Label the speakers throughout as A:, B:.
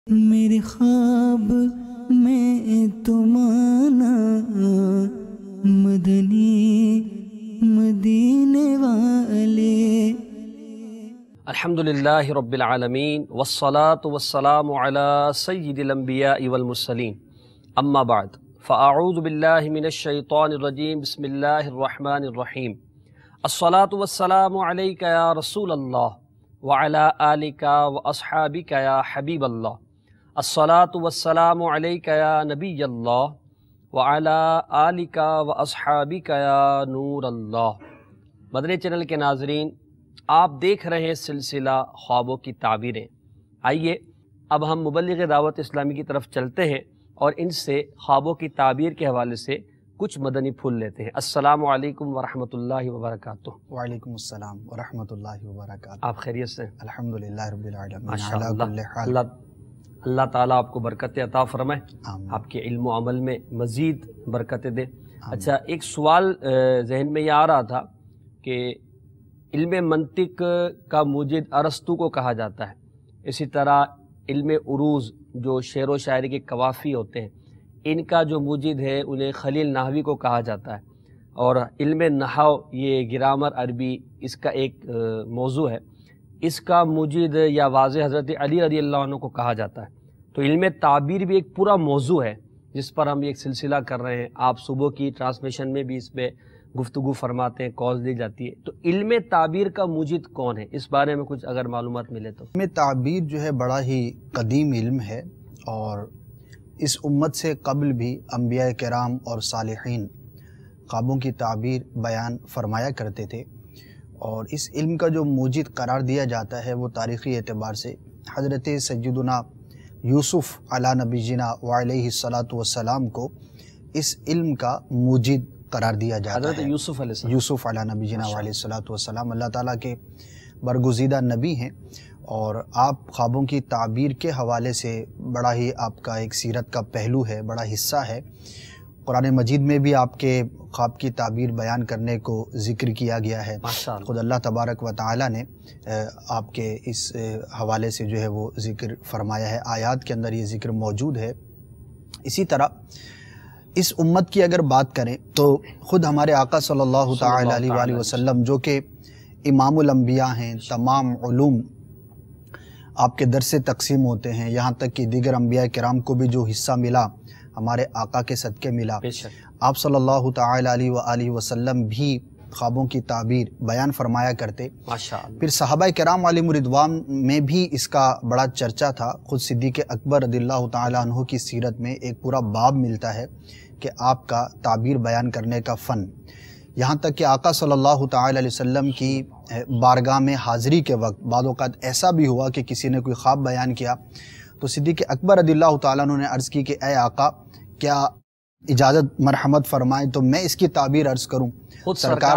A: میرے خواب میں تمہارا مدنی مدینے والے۔
B: الحمدللہ رب العالمین والصلاة والسلام علی سید الانبیاء والمرسلین، اما بعد فاعوذ باللہ من الشیطان الرجیم، بسم اللہ الرحمن الرحیم۔ الصلاة والسلام علیک یا رسول اللہ وعلی آلک واصحابک یا حبیب اللہ۔ الصلاة والسلام علیک یا نبی اللہ وعلی آلک واصحابک یا نور اللہ۔ مدنی چینل کے ناظرین، آپ دیکھ رہے ہیں سلسلہ خوابوں کی تعبیریں۔ آئیے اب ہم مبلغ دعوت اسلامی کی طرف چلتے ہیں اور ان سے خوابوں کی تعبیر کے حوالے سے کچھ مدنی پھول لیتے ہیں۔ السلام علیکم ورحمۃ اللہ وبرکاتہ۔
C: وعلیکم السلام ورحمۃ اللہ وبرکاتہ۔
B: آپ خیریت سے؟
C: الحمدللہ رب العالمین۔
B: ماشاءاللہ، اللہ تعالیٰ آپ کو برکت عطا فرمائے، آپ کے علم و عمل میں مزید برکت دے۔ اچھا، ایک سوال ذہن میں یہ آ رہا تھا کہ علم منطق کا موجد ارسطو کو کہا جاتا ہے، اسی طرح علم عروض جو شعر و شاعری کے قوافی ہوتے ہیں ان کا جو موجد ہے انہیں خلیل نحوی کو کہا جاتا ہے، اور علم نحو یہ گرامر عربی اس کا ایک موضوع ہے، اس کا موجد یا واضح حضرت علی رضی اللہ عنہ کو کہا جاتا ہے۔ تو علم تعبیر بھی ایک پورا موضوع ہے جس پر ہم ایک سلسلہ کر رہے ہیں۔ آپ صبح کی ٹرانسمیشن میں بھی اس پہ گفتگو فرماتے ہیں، کالز دی جاتی ہے۔ تو علم تعبیر کا موجد کون ہے، اس بارے میں کچھ اگر معلومات ملے تو۔
C: علم تعبیر جو ہے بڑا ہی قدیم علم ہے، اور اس امت سے قبل بھی انبیاء کرام اور صالحین خوابوں کی تعبیر بیان فرمایا کرتے تھے، اور اس علم کا جو موجد قرار دیا جاتا ہے وہ تاریخی اعتبار سے حضرت سیدنا یوسف علی نبینا وعلیہ الصلاۃ والسلام کو اس علم کا موجد قرار دیا جاتا ہے۔
B: حضرت یوسف علیہ السلام،
C: یوسف علی نبینا وعلیہ الصلاۃ والسلام اللہ تعالیٰ کے برگزیدہ نبی ہیں، اور آپ خوابوں کی تعبیر کے حوالے سے بڑا ہی آپ کا ایک سیرت کا پہلو ہے، بڑا حصہ ہے۔ قرآن مجید میں بھی آپ کے خواب کی تعبیر بیان کرنے کو ذکر کیا گیا ہے۔ خود اللہ تبارک و تعالیٰ نے آپ کے اس حوالے سے جو ہے وہ ذکر فرمایا ہے، آیات کے اندر یہ ذکر موجود ہے۔ اسی طرح اس امت کی اگر بات کریں تو خود ہمارے آقا صلی اللہ تعالیٰ علیہ وآلہ وسلم جو کہ امام الانبیاء ہیں، تمام علوم آپ کے در سے تقسیم ہوتے ہیں، یہاں تک کہ دیگر انبیاء کرام کو بھی جو حصہ ملا ہمارے آقا کے صدقے ملا۔ آپ صلی اللہ تعالیٰ علیہ وآلہ وسلم بھی خوابوں کی تعبیر بیان فرمایا کرتے۔ پھر صحابہ کرام علیہم رضوان میں بھی اس کا بڑا چرچا تھا۔ خود صدیق اکبر رضی اللہ تعالیٰ عنہ کی سیرت میں ایک پورا باب ملتا ہے کہ آپ کا تعبیر بیان کرنے کا فن، یہاں تک کہ آقا صلی اللہ تعالیٰ علیہ وسلم کی بارگاہ میں حاضری کے وقت بعض اوقات ایسا بھی ہوا کہ کسی نے کوئی خواب بیان کیا تو صدیق اکبر رضی اللہ تعالیٰ عنہ نے عرض کی کہ اے آقا، کیا اجازت مرحمت فرمائیں تو میں اس کی تعبیر عرض کروں؟ سرکار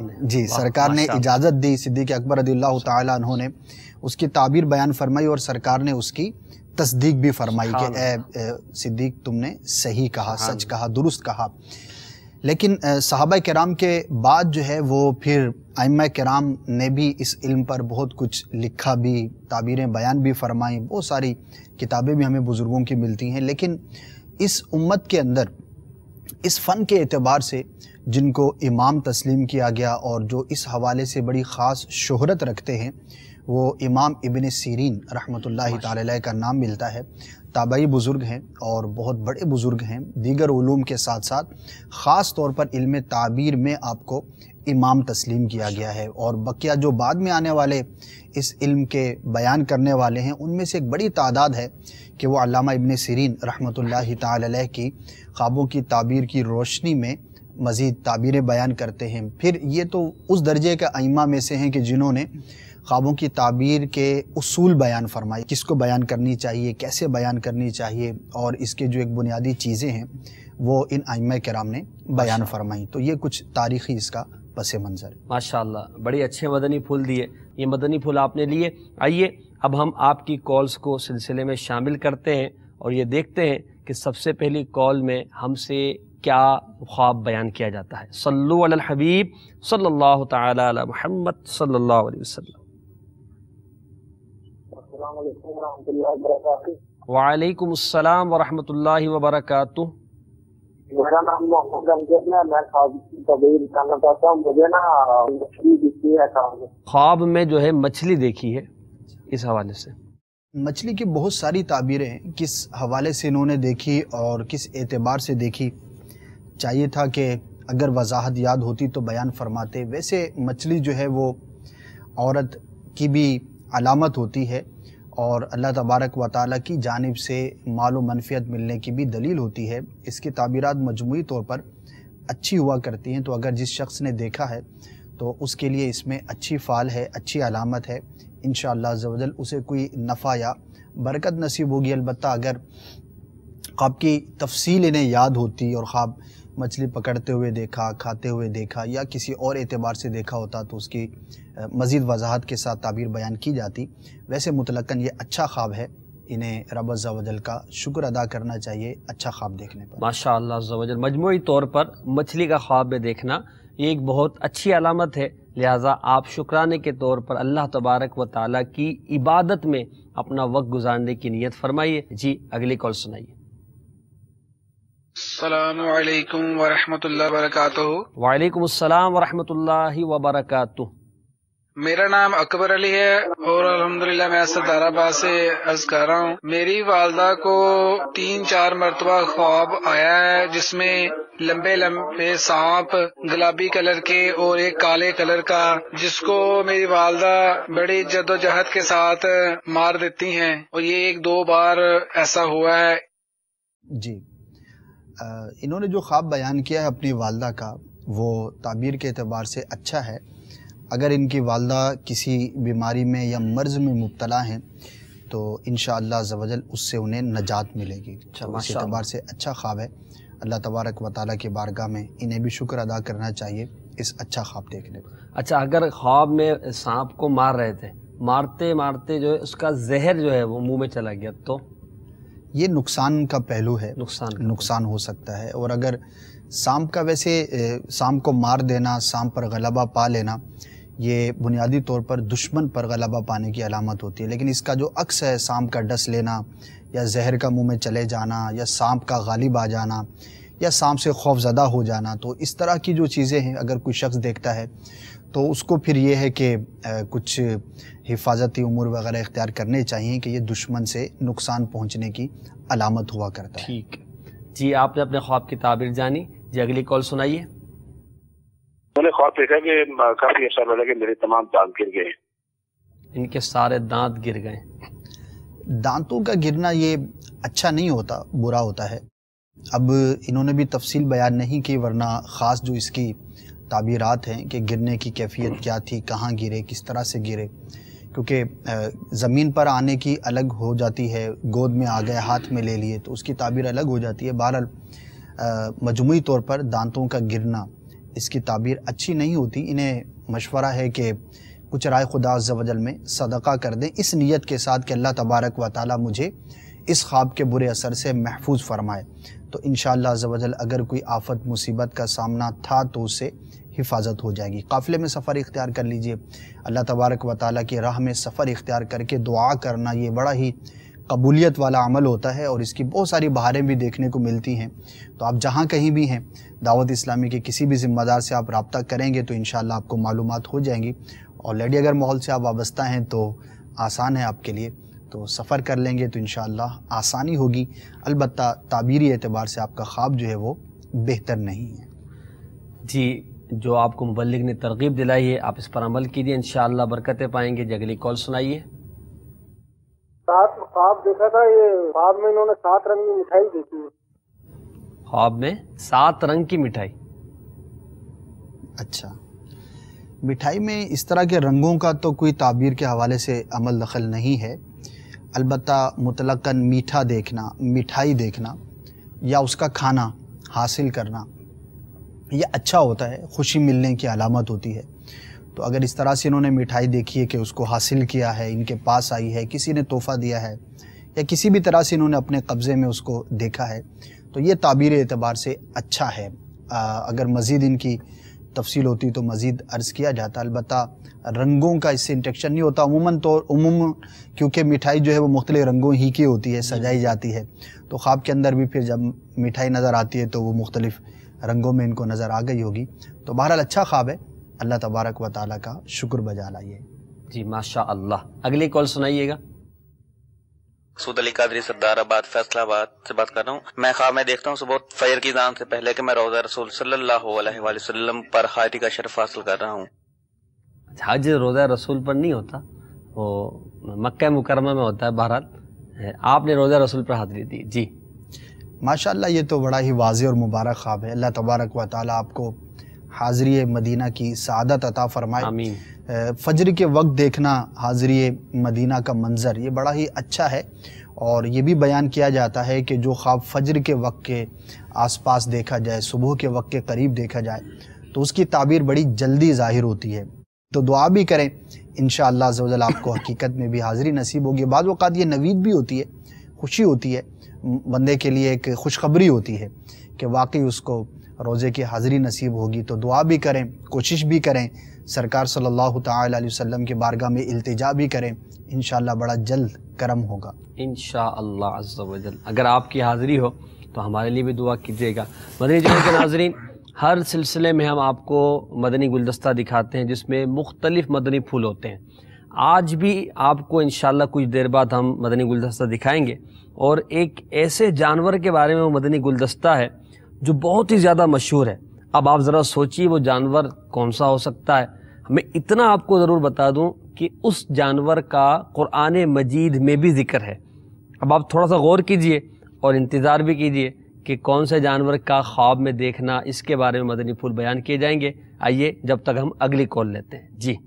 C: نے اجازت دی، صدیق اکبر رضی اللہ تعالیٰ عنہ نے اس کی تعبیر بیان فرمائی، اور سرکار نے اس کی تصدیق بھی فرمائی کہ اے صدیق، تم نے صحیح کہا، سچ کہا، درست کہا۔ لیکن صحابہ کرام کے بعد جو ہے وہ پھر ائمہ کرام نے بھی اس علم پر بہت کچھ لکھا بھی، تعبیریں بیان بھی فرمائیں، بہت ساری کتابیں بھی ہمیں بزرگوں کی ملتی ہیں۔ لیکن اس امت کے اندر اس فن کے اعتبار سے جن کو امام تسلیم کیا گیا اور جو اس حوالے سے بڑی خاص شہرت رکھتے ہیں وہ امام ابن سیرین رحمۃ اللہ تعالی علیہ کا نام ملتا ہے۔ تابعی بزرگ ہیں اور بہت بڑے بزرگ ہیں، دیگر علوم کے ساتھ ساتھ خاص طور پر علم تعبیر میں آپ کو امام تسلیم کیا گیا ہے، اور بقیہ جو بعد میں آنے والے اس علم کے بیان کرنے والے ہیں ان میں سے ایک بڑی تعداد ہے کہ وہ علامہ ابن سیرین رحمۃ اللہ تعالی علیہ کی خوابوں کی تعبیر کی روشنی میں مزید تعبیریں بیان کرتے ہیں۔ پھر یہ تو اس درجے کے ائمہ میں سے ہیں کہ جنہوں نے خوابوں کی تعبیر کے اصول بیان فرمائے، کس کو بیان کرنی چاہیے، کیسے بیان کرنی چاہیے، اور اس کے جو ایک بنیادی چیزیں ہیں وہ ان ائمہ کرام نے بیان فرمائیں۔ تو یہ کچھ تاریخی اس کا پس منظر ہے۔
B: ماشاءاللہ، بڑی اچھے مدنی پھول دیے، یہ مدنی پھول آپ نے لیے۔ آئیے اب ہم آپ کی کالز کو سلسلے میں شامل کرتے ہیں اور یہ دیکھتے ہیں کہ سب سے پہلی کال میں ہم سے کیا خواب بیان کیا جاتا ہے۔ صلو علی الحبیب صلی اللہ تعالی علی محمد صلی اللہ علیہ وسلم۔
D: السلام علیکم ورحمۃ اللہ وبرکاتہ۔
B: वालेकुम अस्सलाम वरहमतुल्लाहि वबरकातुह।
D: मेरा नाम मोहम्मद अमजद है। मैं ख्वाब की तबीर करना चाहता हूँ। मुझे ना मछली दिखी है
B: ख्वाब में जो है मछली देखी है, इस हवाले से।
C: मछली की बहुत सारी ताबीरें हैं, किस हवाले से इन्होंने देखी और किस एतबार से देखी, चाहिए था कि अगर वजाहत याद होती तो बयान फरमाते। वैसे मछली जो है वो औरत की भी अलामत होती है और अल्लाह तबारक व तआला की जानिब से माल व मनफियत मिलने की भी दलील होती है। इसकी ताबीरात मजमूई तौर पर अच्छी हुआ करती हैं, तो अगर जिस शख्स ने देखा है तो उसके लिए इसमें अच्छी फ़ाल है, अच्छी अलामत है। इंशाअल्लाह अज़्ज़ व जल उसे कोई नफ़ा या बरकत नसीब होगी। अलबत्ता अगर ख्वाब की तफसील इन्हें याद होती और ख्वाब मछली पकड़ते हुए देखा, खाते हुए देखा या किसी और एतबार से देखा होता तो उसकी मज़ीद वजाहत के साथ ताबीर बयान की जाती। वैसे मुतलकन ये अच्छा ख्वाब है, इन्हें रब अज़्ज़ व जल का शुक्र अदा करना चाहिए अच्छा ख्वाब देखने पर।
B: माशाअल्लाह अज़्ज़ व जल, मजमूई तौर पर मछली का ख्वाब में देखना ये एक बहुत अच्छी अलामत है। लिहाजा आप शुक्राने के तौर पर अल्लाह तबारक व ताला की इबादत में अपना वक्त गुजारने की नीयत फरमाइए। जी अगली कॉल सुनाइए।
E: अस्सलामु अलैकुम वरहमतुल्लाहि वबरकातुहू।
B: वालेकुम अस्सलाम वरहमतुल्लाहि वबरकातुह।
E: मेरा नाम अकबर अली है और अल्हम्दुलिल्लाह मैं सरदाराबाद से अर्ज कर रहा हूँ। मेरी वालदा को 3-4 मरतबा ख्वाब आया है जिसमें लंबे लंबे सांप गुलाबी कलर के और एक काले कलर का, जिसको मेरी वालदा बड़ी जद्दोजहद के साथ मार देती हैं और ये 1-2 बार ऐसा हुआ है।
C: जी इन्होंने जो ख्वाब बयान किया है अपनी वालदा का, वो ताबीर के एतबार से अच्छा है। अगर इनकी वालदा किसी बीमारी में या मर्ज़ में मुब्तला हैं तो इंशाअल्लाह अज़्ज़ व जल उससे उन्हें नजात मिलेगी। तो इस एतबार से अच्छा ख्वाब है। अल्लाह तबारक व तआला की बारगाह में इन्हें भी शुक्र अदा करना चाहिए इस अच्छा ख्वाब देखने पर।
B: अच्छा, अगर ख्वाब में सांप को मार रहे थे, मारते मारते जो है उसका जहर जो है वो मुंह में चला गया, तो
C: ये नुकसान का पहलू है, नुकसान हो सकता है। और अगर सांप का, वैसे सांप को मार देना, सांप पर गलबा पा लेना, ये बुनियादी तौर पर दुश्मन पर गलबा पाने की अलामत होती है। लेकिन इसका जो अक्स है, सांप का डस लेना या जहर का मुंह में चले जाना या सांप का गालिब आ जाना या सांप से खौफज़दा हो जाना, तो इस तरह की जो चीज़ें हैं अगर कोई शख्स देखता है तो उसको फिर ये है कि कुछ हिफाजती उमूर वगैरह इख्तियार करने चाहिए कि ये दुश्मन से नुकसान पहुँचने की अलामत हुआ करता है।
B: ठीक जी, आपने अपने ख्वाब की ताबीर जानी। जी अगली कॉल सुनाइए।
F: मैंने ख्वाब देखा कि काफी ऐसा लगा कि मेरे तमाम दांत गिर गए।
B: इनके सारे दांत गिर गए।
C: दांतों का गिरना ये अच्छा नहीं होता, बुरा होता है। अब इन्होंने भी तफसील बयान नहीं की, वरना ख़ास जो इसकी ताबीरात हैं कि गिरने की कैफियत क्या थी, कहाँ गिरे, किस तरह से गिरे, क्योंकि ज़मीन पर आने की अलग हो जाती है, गोद में आ गए, हाथ में ले लिए, तो उसकी ताबीर अलग हो जाती है। बहरहाल मजमूई तौर पर दांतों का गिरना इसकी ताबीर अच्छी नहीं होती। इन्हें मशवरा है कि कुछ राय खुदा अज़्ज़ व जल में सदका कर दें, इस नीयत के साथ कि अल्लाह तबारक व ताला मुझे इस ख्वाब के बुरे असर से महफूज फरमाए। तो इंशाअल्लाह अज़्ज़ व जल अगर कोई आफत मुसीबत का सामना था तो उससे हिफाजत हो जाएगी। काफ़िले में सफ़र इख्तियार कर लीजिए। अल्लाह तबारक व ताला की राह में सफ़र इख्तियार करके दुआ करना ये बड़ा ही कबूलियत वाला अमल होता है और इसकी बहुत सारी बहारें भी देखने को मिलती हैं। तो आप जहाँ कहीं भी हैं, दावत इस्लामी के किसी भी ज़िम्मेदार से आप रब्ता करेंगे तो इंशाअल्लाह आपको मालूमात हो जाएंगी। ऑलरेडी अगर माहौल से आप वाबस्ता हैं तो आसान है आपके लिए, तो सफ़र कर लेंगे तो इंशाअल्लाह आसानी होगी। अलबत्ता ताबीरी एतबार से आपका ख्वाब जो है वो बेहतर नहीं है।
B: जी, जो आपको मुबल्लिग ने तरगीब दिलाई है आप इस पर अमल कीजिए, इंशाअल्लाह बरकतें पाएंगे। अगली कॉल सुनाइए।
D: ख्वाब देखा था, ये ख्वाब में इन्होंने 7 रंग की मिठाई देखी है।
B: ख्वाब में 7 रंग की मिठाई।
C: अच्छा, मिठाई में इस तरह के रंगों का तो कोई ताबीर के हवाले से अमल दखल नहीं है। अलबत्ता मुतलकन मीठा देखना, मिठाई देखना या उसका खाना हासिल करना यह अच्छा होता है, खुशी मिलने की अलामत होती है। तो अगर इस तरह से इन्होंने मिठाई देखी है कि उसको हासिल किया है, इनके पास आई है, किसी ने तोहफ़ा दिया है या किसी भी तरह से इन्होंने अपने कब्ज़े में उसको देखा है, तो ये ताबीर एतबार से अच्छा है। अगर मज़ीद इनकी تفصیل ہوتی تو مزید عرض کیا جاتا. البتہ رنگوں کا اس سے انٹریکشن نہیں ہوتا عموماً کیونکہ مٹھائی جو ہے وہ مختلف رنگوں ہی کی ہوتی ہے, سجائی جاتی ہے, تو خواب کے اندر بھی پھر جب مٹھائی نظر آتی ہے تو وہ مختلف رنگوں میں ان کو نظر آ گئی ہوگی. تو بہرحال اچھا خواب ہے, اللہ تبارک و تعالیٰ کا شکر بجا لائیے.
B: جی ماشاء اللہ. اگلی کال سنائیے گا.
G: سود علی قادری سردار آباد فیصلہ آباد سے بات کر رہا ہوں. میں خواب میں دیکھتا ہوں صبح فجر کی اذان سے پہلے کہ میں روضہ رسول صلی اللہ علیہ وآلہ وسلم پر حاضری کا شرف حاصل کر رہا ہوں.
B: حج روضہ رسول پر نہیں ہوتا, وہ مکہ مکرمہ میں ہوتا ہے. بہرحال آپ نے روضہ رسول پر حاضری دی. جی
C: ماشاءاللہ, یہ تو بڑا ہی واضح اور مبارک خواب ہے. اللہ تبارک و تعالیٰ آپ کو حاضری مدینہ کی سعادت عطا فرمائے.
B: آمین.
C: فجر کے وقت دیکھنا حاضری مدینہ کا منظر یہ بڑا ہی اچھا ہے, اور یہ بھی بیان کیا جاتا ہے کہ جو خواب فجر کے وقت کے آس پاس دیکھا جائے, صبح کے وقت کے قریب دیکھا جائے, تو اس کی تعبیر بڑی جلدی ظاہر ہوتی ہے. تو دعا بھی کریں, انشاءاللہ عز و جل آپ کو حقیقت میں بھی حاضری نصیب ہوگی. بعض اوقات یہ نوید بھی ہوتی ہے, خوشی ہوتی ہے بندے کے لیے, ایک خوشخبری ہوتی ہے کہ واقعی اس کو روزے کی حاضری نصیب ہوگی. تو دعا بھی کریں, کوشش بھی کریں, سرکار صلی اللہ تعالی علیہ وسلم کی بارگاہ میں التجا بھی کریں, انشاءاللہ بڑا جلد کرم ہوگا
B: انشاءاللہ عز و جل. اگر آپ کی حاضری ہو تو ہمارے لیے بھی دعا کیجیے گا. مدنی چینل کے ناظرین, ہر سلسلے میں ہم آپ کو مدنی گلدستہ دکھاتے ہیں جس میں مختلف مدنی پھول ہوتے ہیں. آج بھی آپ کو انشاءاللہ کچھ دیر بعد ہم مدنی گلدستہ دکھائیں گے, اور ایک ایسے جانور کے بارے میں وہ مدنی گلدستہ ہے جو بہت ہی زیادہ مشہور ہے. اب آپ ذرا سوچیے وہ جانور کون سا ہو سکتا ہے. میں اتنا آپ کو ضرور بتا دوں کہ اس جانور کا قرآن مجید میں بھی ذکر ہے. اب آپ تھوڑا سا غور کیجئے اور انتظار بھی کیجئے کہ کون سے جانور کا خواب میں دیکھنا, اس کے بارے میں مدنی پھول بیان کیے جائیں گے. آئیے جب تک ہم اگلی کال لیتے ہیں. جی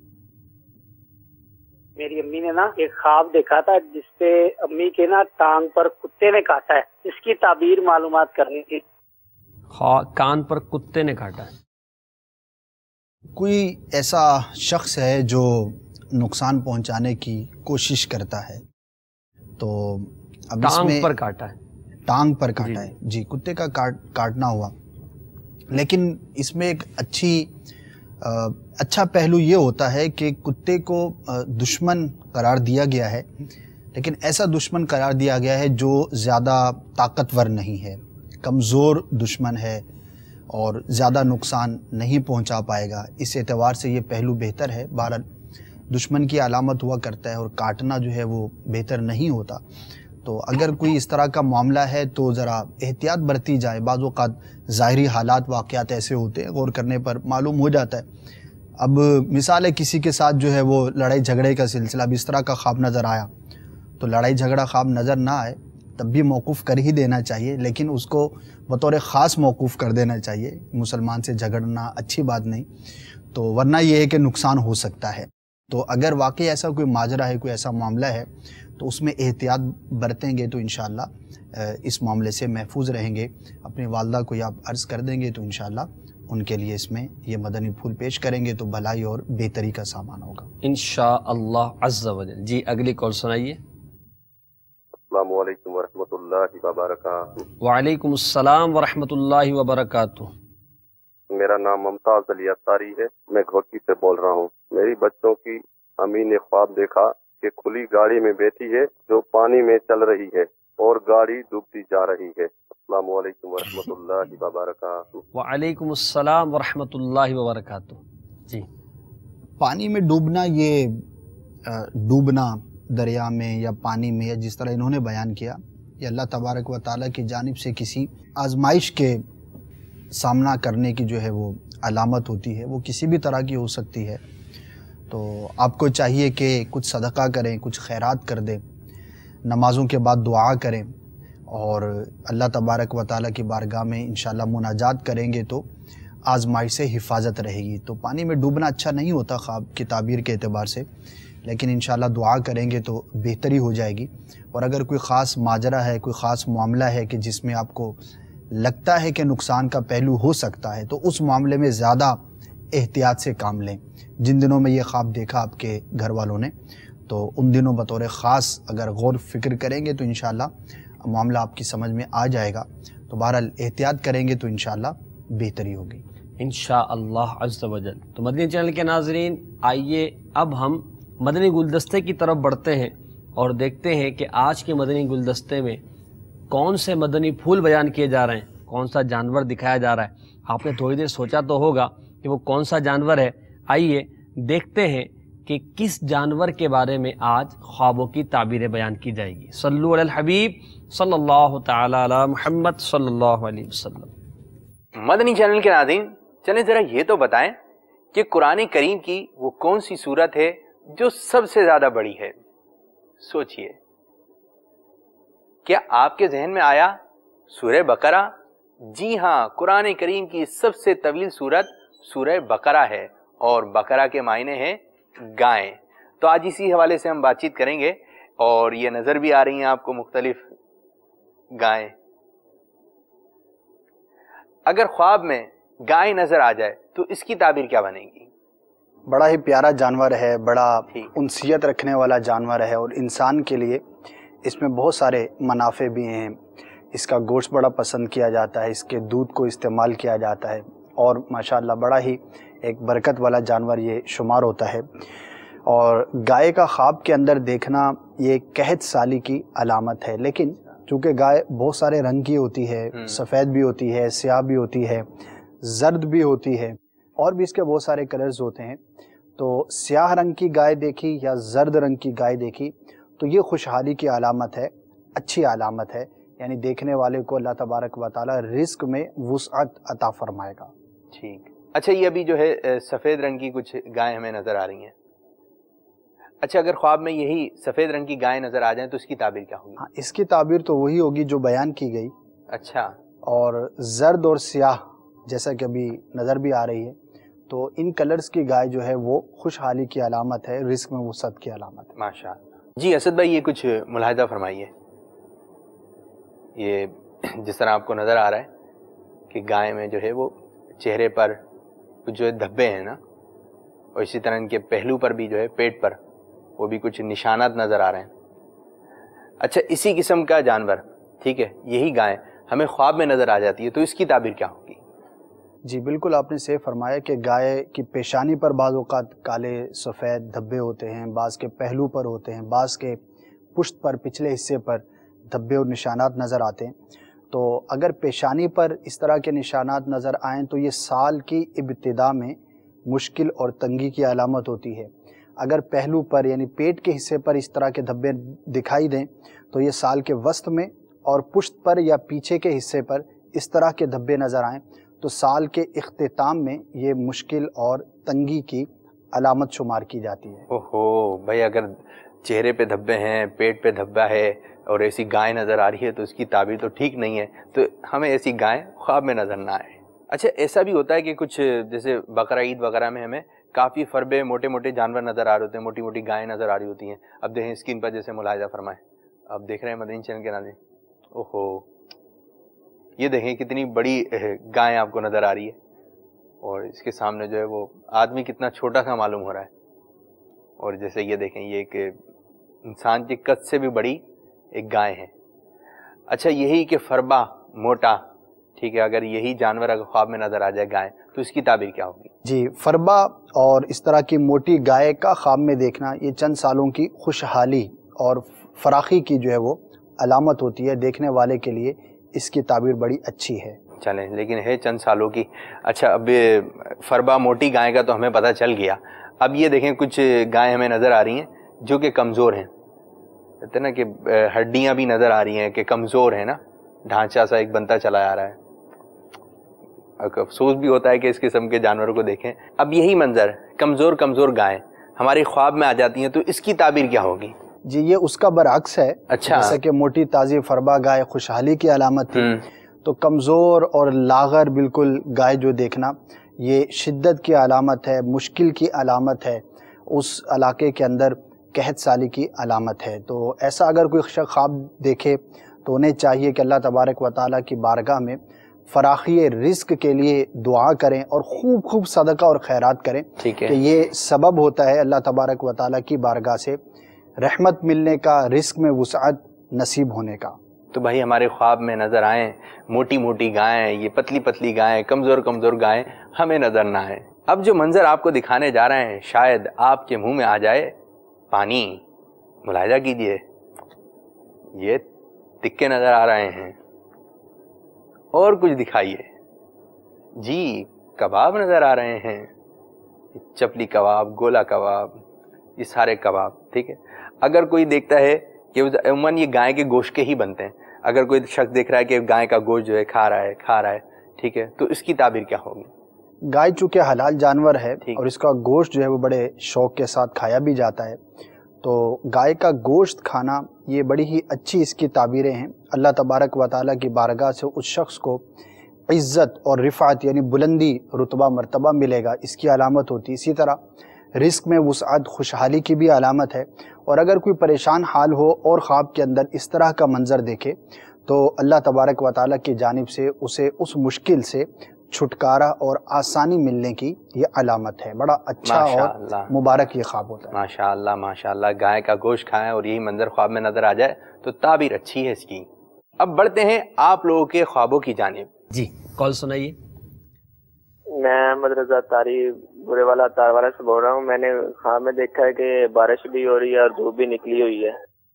H: میری امی نے نا ایک خواب دیکھا تھا جس پہ امی کے نا ٹانگ پر کتے نے کاٹا ہے, اس کی تعبیر معلومات کرنی تھی.
B: کان پر کتے نے کاٹا ہے.
C: کوئی ایسا شخص ہے جو نقصان پہنچانے کی کوشش کرتا ہے, تو اب اس میں
B: ٹانگ پر کاٹا ہے.
C: ٹانگ پر کاٹا ہے, جی کتے کا کاٹنا ہوا. لیکن اس میں ایک اچھا پہلو یہ ہوتا ہے کہ کتے کو دشمن قرار دیا گیا ہے, لیکن ایسا دشمن قرار دیا گیا ہے جو زیادہ طاقتور نہیں ہے, کمزور دشمن ہے اور زیادہ نقصان نہیں پہنچا پائے گا. اس اعتبار سے یہ پہلو بہتر ہے. بہرحال دشمن کی علامت ہوا کرتا ہے اور کاٹنا جو ہے وہ بہتر نہیں ہوتا. تو اگر کوئی اس طرح کا معاملہ ہے تو ذرا احتیاط برتی جائے. بعض اوقات ظاہری حالات واقعات ایسے ہوتے ہیں, غور کرنے پر معلوم ہو جاتا ہے. اب مثال ہے کسی کے ساتھ جو ہے وہ لڑائی جھگڑے کا سلسلہ, اب اس طرح کا خواب نظر آیا, تو لڑائی جھگڑا خواب نظر نہ آئے تب بھی موقوف کر ہی دینا چاہیے, لیکن اس کو بطور خاص موقوف کر دینا چاہیے. مسلمان سے جھگڑنا اچھی بات نہیں, تو ورنہ یہ ہے کہ نقصان ہو سکتا ہے. تو اگر واقعی ایسا کوئی ماجرا ہے, کوئی ایسا معاملہ ہے, تو اس میں احتیاط برتیں گے تو انشاءاللہ اس معاملے سے محفوظ رہیں گے. اپنی والدہ کو یہ آپ عرض کر دیں گے تو انشاءاللہ ان کے لیے اس میں یہ مدنی پھول پیش کریں گے تو بھلائی اور بہتری کا سامان ہوگا
B: انشاءاللہ عز و جل. جی اگلی کال سنائیے.
F: السلام علیکم ورحمۃ اللہ وبرکاتہ.
B: وعلیکم السلام ورحمۃ اللہ وبرکاتہ.
F: میرا نام ممتاز علی اطاری ہے, میں گھوٹی سے بول رہا ہوں. میری بچوں کی امی نے خواب دیکھا کہ کھلی گاڑی میں بیٹھی ہے جو پانی میں چل رہی ہے اور گاڑی ڈوبتی جا رہی ہے. السلام علیکم ورحمۃ اللہ وبرکاتہ.
B: وعلیکم السلام ورحمۃ اللہ وبرکاتہ. جی
C: پانی میں ڈوبنا, یہ ڈوبنا دریا میں یا پانی میں یا جس طرح انہوں نے بیان کیا, یہ اللہ تبارک و تعالیٰ کی جانب سے کسی آزمائش کے سامنا کرنے کی جو ہے وہ علامت ہوتی ہے. وہ کسی بھی طرح کی ہو سکتی ہے. تو آپ کو چاہیے کہ کچھ صدقہ کریں, کچھ خیرات کر دیں, نمازوں کے بعد دعا کریں اور اللہ تبارک و تعالیٰ کی بارگاہ میں انشاءاللہ مناجات کریں گے تو آزمائش سے حفاظت رہے گی. تو پانی میں ڈوبنا اچھا نہیں ہوتا خواب کی تعبیر کے اعتبار سے, لیکن انشاءاللہ دعا کریں گے تو بہتری ہو جائے گی. اور اگر کوئی خاص ماجرا ہے, کوئی خاص معاملہ ہے کہ جس میں آپ کو لگتا ہے کہ نقصان کا پہلو ہو سکتا ہے, تو اس معاملے میں زیادہ احتیاط سے کام لیں. جن دنوں میں یہ خواب دیکھا آپ کے گھر والوں نے, تو ان دنوں بطور خاص اگر غور فکر کریں گے تو انشاءاللہ معاملہ آپ کی سمجھ میں آ جائے گا. تو بہرحال احتیاط کریں گے تو انشاءاللہ بہتری ہوگی.
B: انشاءاللہ عز و جل۔ تو مدنی چینل کے ناظرین، آئیے اب ہم مدنی گلدستے کی طرف بڑھتے ہیں اور دیکھتے ہیں کہ آج کے مدنی گلدستے میں کون سے مدنی پھول بیان کیے جا رہے ہیں، کون سا جانور دکھایا جا رہا ہے۔ آپ نے تھوڑی دیر سوچا تو ہوگا کہ وہ کون سا جانور ہے۔ آئیے دیکھتے ہیں کہ کس جانور کے بارے میں آج خوابوں کی تعبیریں بیان کی جائے گی۔ صلو علی الحبیب صلی اللہ تعالی علی محمد صلی اللہ علیہ وسلم۔
I: مدنی چینل کے ناظرین، چلیں ذرا یہ تو بتائیں کہ قرآن کریم کی وہ کون سی سورت ہے جو سب سے زیادہ بڑی ہے؟ سوچئے، کیا آپ کے ذہن میں آیا سورہ بقرہ؟ جی ہاں، قرآن کریم کی سب سے طویل سورت سورہ بقرہ ہے، اور بقرہ کے معنی ہیں گائیں۔ تو آج اسی حوالے سے ہم بات چیت کریں گے، اور یہ نظر بھی آ رہی ہیں آپ کو مختلف گائیں۔ اگر خواب میں گائے نظر آ جائے تو اس کی تعبیر کیا بنے گی؟
C: بڑا ہی پیارا جانور ہے، بڑا انسیت رکھنے والا جانور ہے، اور انسان کے لیے اس میں بہت سارے منافع بھی ہیں۔ اس کا گوشت بڑا پسند کیا جاتا ہے، اس کے دودھ کو استعمال کیا جاتا ہے، اور ماشاءاللہ بڑا ہی ایک برکت والا جانور یہ شمار ہوتا ہے۔ اور گائے کا خواب کے اندر دیکھنا یہ قحط سالی کی علامت ہے، لیکن چونکہ گائے بہت سارے رنگ کی ہوتی ہے، سفید بھی ہوتی ہے، سیاہ بھی ہوتی ہے، زرد بھی ہوتی ہے، اور بھی اس کے بہت سارے کلرز ہوتے ہیں۔ تو سیاہ رنگ کی گائے دیکھی یا زرد رنگ کی گائے دیکھی تو یہ خوشحالی کی علامت ہے، اچھی علامت ہے، یعنی دیکھنے والے کو اللہ تبارک و تعالی رزق میں وسعت عطا فرمائے گا۔
I: ٹھیک، اچھا یہ ابھی جو ہے سفید رنگ کی کچھ گائیں ہمیں نظر آ رہی ہیں۔ اچھا اگر خواب میں یہی سفید رنگ کی گائیں نظر آ جائیں تو اس کی تعبیر کیا ہوگی؟
C: ہاں، اس کی تعبیر تو وہی ہوگی جو بیان کی گئی۔
I: اچھا،
C: اور زرد اور سیاہ جیسا کہ ابھی نظر بھی آ رہی ہے، تو ان کلرز کی گائے جو ہے وہ خوشحالی کی علامت ہے، رزق میں وسعت کی علامت ہے۔
I: ماشاءاللہ۔ جی اسد بھائی، یہ کچھ ملاحظہ فرمائیے۔ یہ جس طرح آپ کو نظر آ رہا ہے کہ گائے میں جو ہے وہ چہرے پر کچھ جو ہے دھبے ہیں نا، اور اسی طرح ان کے پہلو پر بھی جو ہے پیٹ پر وہ بھی کچھ نشانات نظر آ رہے ہیں۔ اچھا اسی قسم کا جانور، ٹھیک ہے، یہی گائے ہمیں خواب میں نظر آ جاتی ہے تو اس کی تعبیر کیا ہوگی؟
C: جی بالکل، آپ نے صحیح فرمایا کہ گائے کی پیشانی پر بعض اوقات کالے سفید دھبے ہوتے ہیں، بعض کے پہلو پر ہوتے ہیں، بعض کے پشت پر پچھلے حصے پر دھبے اور نشانات نظر آتے ہیں۔ تو اگر پیشانی پر اس طرح کے نشانات نظر آئیں تو یہ سال کی ابتدا میں مشکل اور تنگی کی علامت ہوتی ہے۔ اگر پہلو پر یعنی پیٹ کے حصے پر اس طرح کے دھبے دکھائی دیں تو یہ سال کے وسط میں، اور پشت پر یا پیچھے کے حصے پر اس طرح کے دھبے نظر آئیں تو سال کے اختتام میں یہ مشکل اور تنگی کی علامت شمار کی جاتی ہے۔
I: اوہو بھائی، اگر چہرے پہ دھبے ہیں، پیٹ پہ دھبا ہے اور ایسی گائے نظر آ رہی ہے تو اس کی تعبیر تو ٹھیک نہیں ہے، تو ہمیں ایسی گائیں خواب میں نظر نہ آئے۔ اچھا ایسا بھی ہوتا ہے کہ کچھ جیسے بقرہ عید وغیرہ میں ہمیں کافی فربے موٹے موٹے جانور نظر آ رہے ہوتے ہیں، موٹی موٹی گائیں نظر آ رہی ہوتی ہیں۔ اب دیکھیں اسکرین پر جیسے ملاحظہ فرمائیں، اب دیکھ رہے ہیں مدنی چینل کے ناظرین، اوہو یہ دیکھیں کتنی بڑی گائیں آپ کو نظر آ رہی ہے، اور اس کے سامنے جو ہے وہ آدمی کتنا چھوٹا سا معلوم ہو رہا ہے، اور جیسے یہ دیکھیں یہ ایک انسان کے قد سے بھی بڑی ایک گائے ہے۔ اچھا یہی کہ فربا موٹا، ٹھیک ہے، اگر یہی جانور اگر خواب میں نظر آ جائے گائے تو اس کی تعبیر کیا ہوگی؟
C: جی فربا اور اس طرح کی موٹی گائے کا خواب میں دیکھنا یہ چند سالوں کی خوشحالی اور فراخی کی جو ہے وہ علامت ہوتی ہے، دیکھنے والے کے لیے اس کی تعبیر بڑی اچھی ہے۔
I: چلیں، لیکن ہے چند سالوں کی۔ اچھا اب فربا موٹی گائے کا تو ہمیں پتہ چل گیا، اب یہ دیکھیں کچھ گائیں ہمیں نظر آ رہی ہیں جو کہ کمزور ہیں، کہتے ہیں نا کہ ہڈیاں بھی نظر آ رہی ہیں کہ کمزور ہیں نا، ڈھانچہ سا ایک بنتا چلا آ رہا ہے، افسوس بھی ہوتا ہے کہ اس قسم کے جانوروں کو دیکھیں۔ اب یہی منظر کمزور کمزور گائیں ہماری خواب میں آ جاتی ہیں تو اس کی تعبیر کیا ہوگی؟
C: جی یہ اس کا برعکس ہے۔
I: اچھا،
C: جیسا کہ موٹی تازی فربا گائے خوشحالی کی علامت تھی، تو کمزور اور لاغر بالکل گائے جو دیکھنا یہ شدت کی علامت ہے، مشکل کی علامت ہے، اس علاقے کے اندر قحط سالی کی علامت ہے۔ تو ایسا اگر کوئی شخص خواب دیکھے تو انہیں چاہیے کہ اللہ تبارک و تعالیٰ کی بارگاہ میں فراخی رزق کے لیے دعا کریں اور خوب خوب صدقہ اور خیرات کریں، کہ یہ سبب ہوتا ہے اللہ تبارک و تعالیٰ کی بارگاہ سے رحمت ملنے کا، رزق میں وسعت نصیب ہونے کا۔
I: تو بھائی ہمارے خواب میں نظر آئیں موٹی موٹی گائیں، یہ پتلی پتلی گائیں، کمزور کمزور گائیں ہمیں نظر نہ آئیں۔ اب جو منظر آپ کو دکھانے جا رہے ہیں شاید آپ کے منہ میں آ جائے پانی۔ ملاحظہ کیجئے، یہ تکے نظر آ رہے ہیں، اور کچھ دکھائیے جی، کباب نظر آ رہے ہیں، چپلی کباب، گولا کباب، یہ سارے کباب، ٹھیک ہے۔ اگر کوئی دیکھتا ہے کہ عموماً یہ گائے کے گوشت کے ہی بنتے ہیں، اگر کوئی شخص دیکھ رہا ہے کہ گائے کا گوشت جو ہے کھا رہا ہے، ٹھیک ہے، تو اس کی تعبیر کیا ہوگی؟
C: گائے چونکہ حلال جانور ہے اور اس کا گوشت جو ہے وہ بڑے شوق کے ساتھ کھایا بھی جاتا ہے، تو گائے کا گوشت کھانا یہ بڑی ہی اچھی اس کی تعبیریں ہیں۔ اللہ تبارک و تعالیٰ کی بارگاہ سے اس شخص کو عزت اور رفعت یعنی بلندی، رتبہ، مرتبہ ملے گا، اس کی علامت ہوتی ہے۔ اسی طرح رزق میں وسعت، خوشحالی کی بھی علامت ہے۔ اور اگر کوئی پریشان حال ہو اور خواب کے اندر اس طرح کا منظر دیکھے تو اللہ تبارک و تعالیٰ کی جانب سے اسے اس مشکل سے چھٹکارا اور آسانی ملنے کی یہ علامت ہے۔ بڑا اچھا اور مبارک یہ خواب ہوتا ہے۔
I: ماشاءاللہ ماشاءاللہ، گائے کا گوشت کھائیں اور یہی منظر خواب میں نظر آ جائے تو تعبیر اچھی ہے اس کی۔ اب بڑھتے ہیں آپ لوگوں کے خوابوں کی جانب۔
B: جی کال سنائیے۔
J: میں احمد رضا تاری برے والا تاروالا سے بول رہا ہوں۔ میں نے خواب میں دیکھا ہے کہ بارش بھی ہو رہی ہے اور دھوپ بھی نکلی ہوئی ہے۔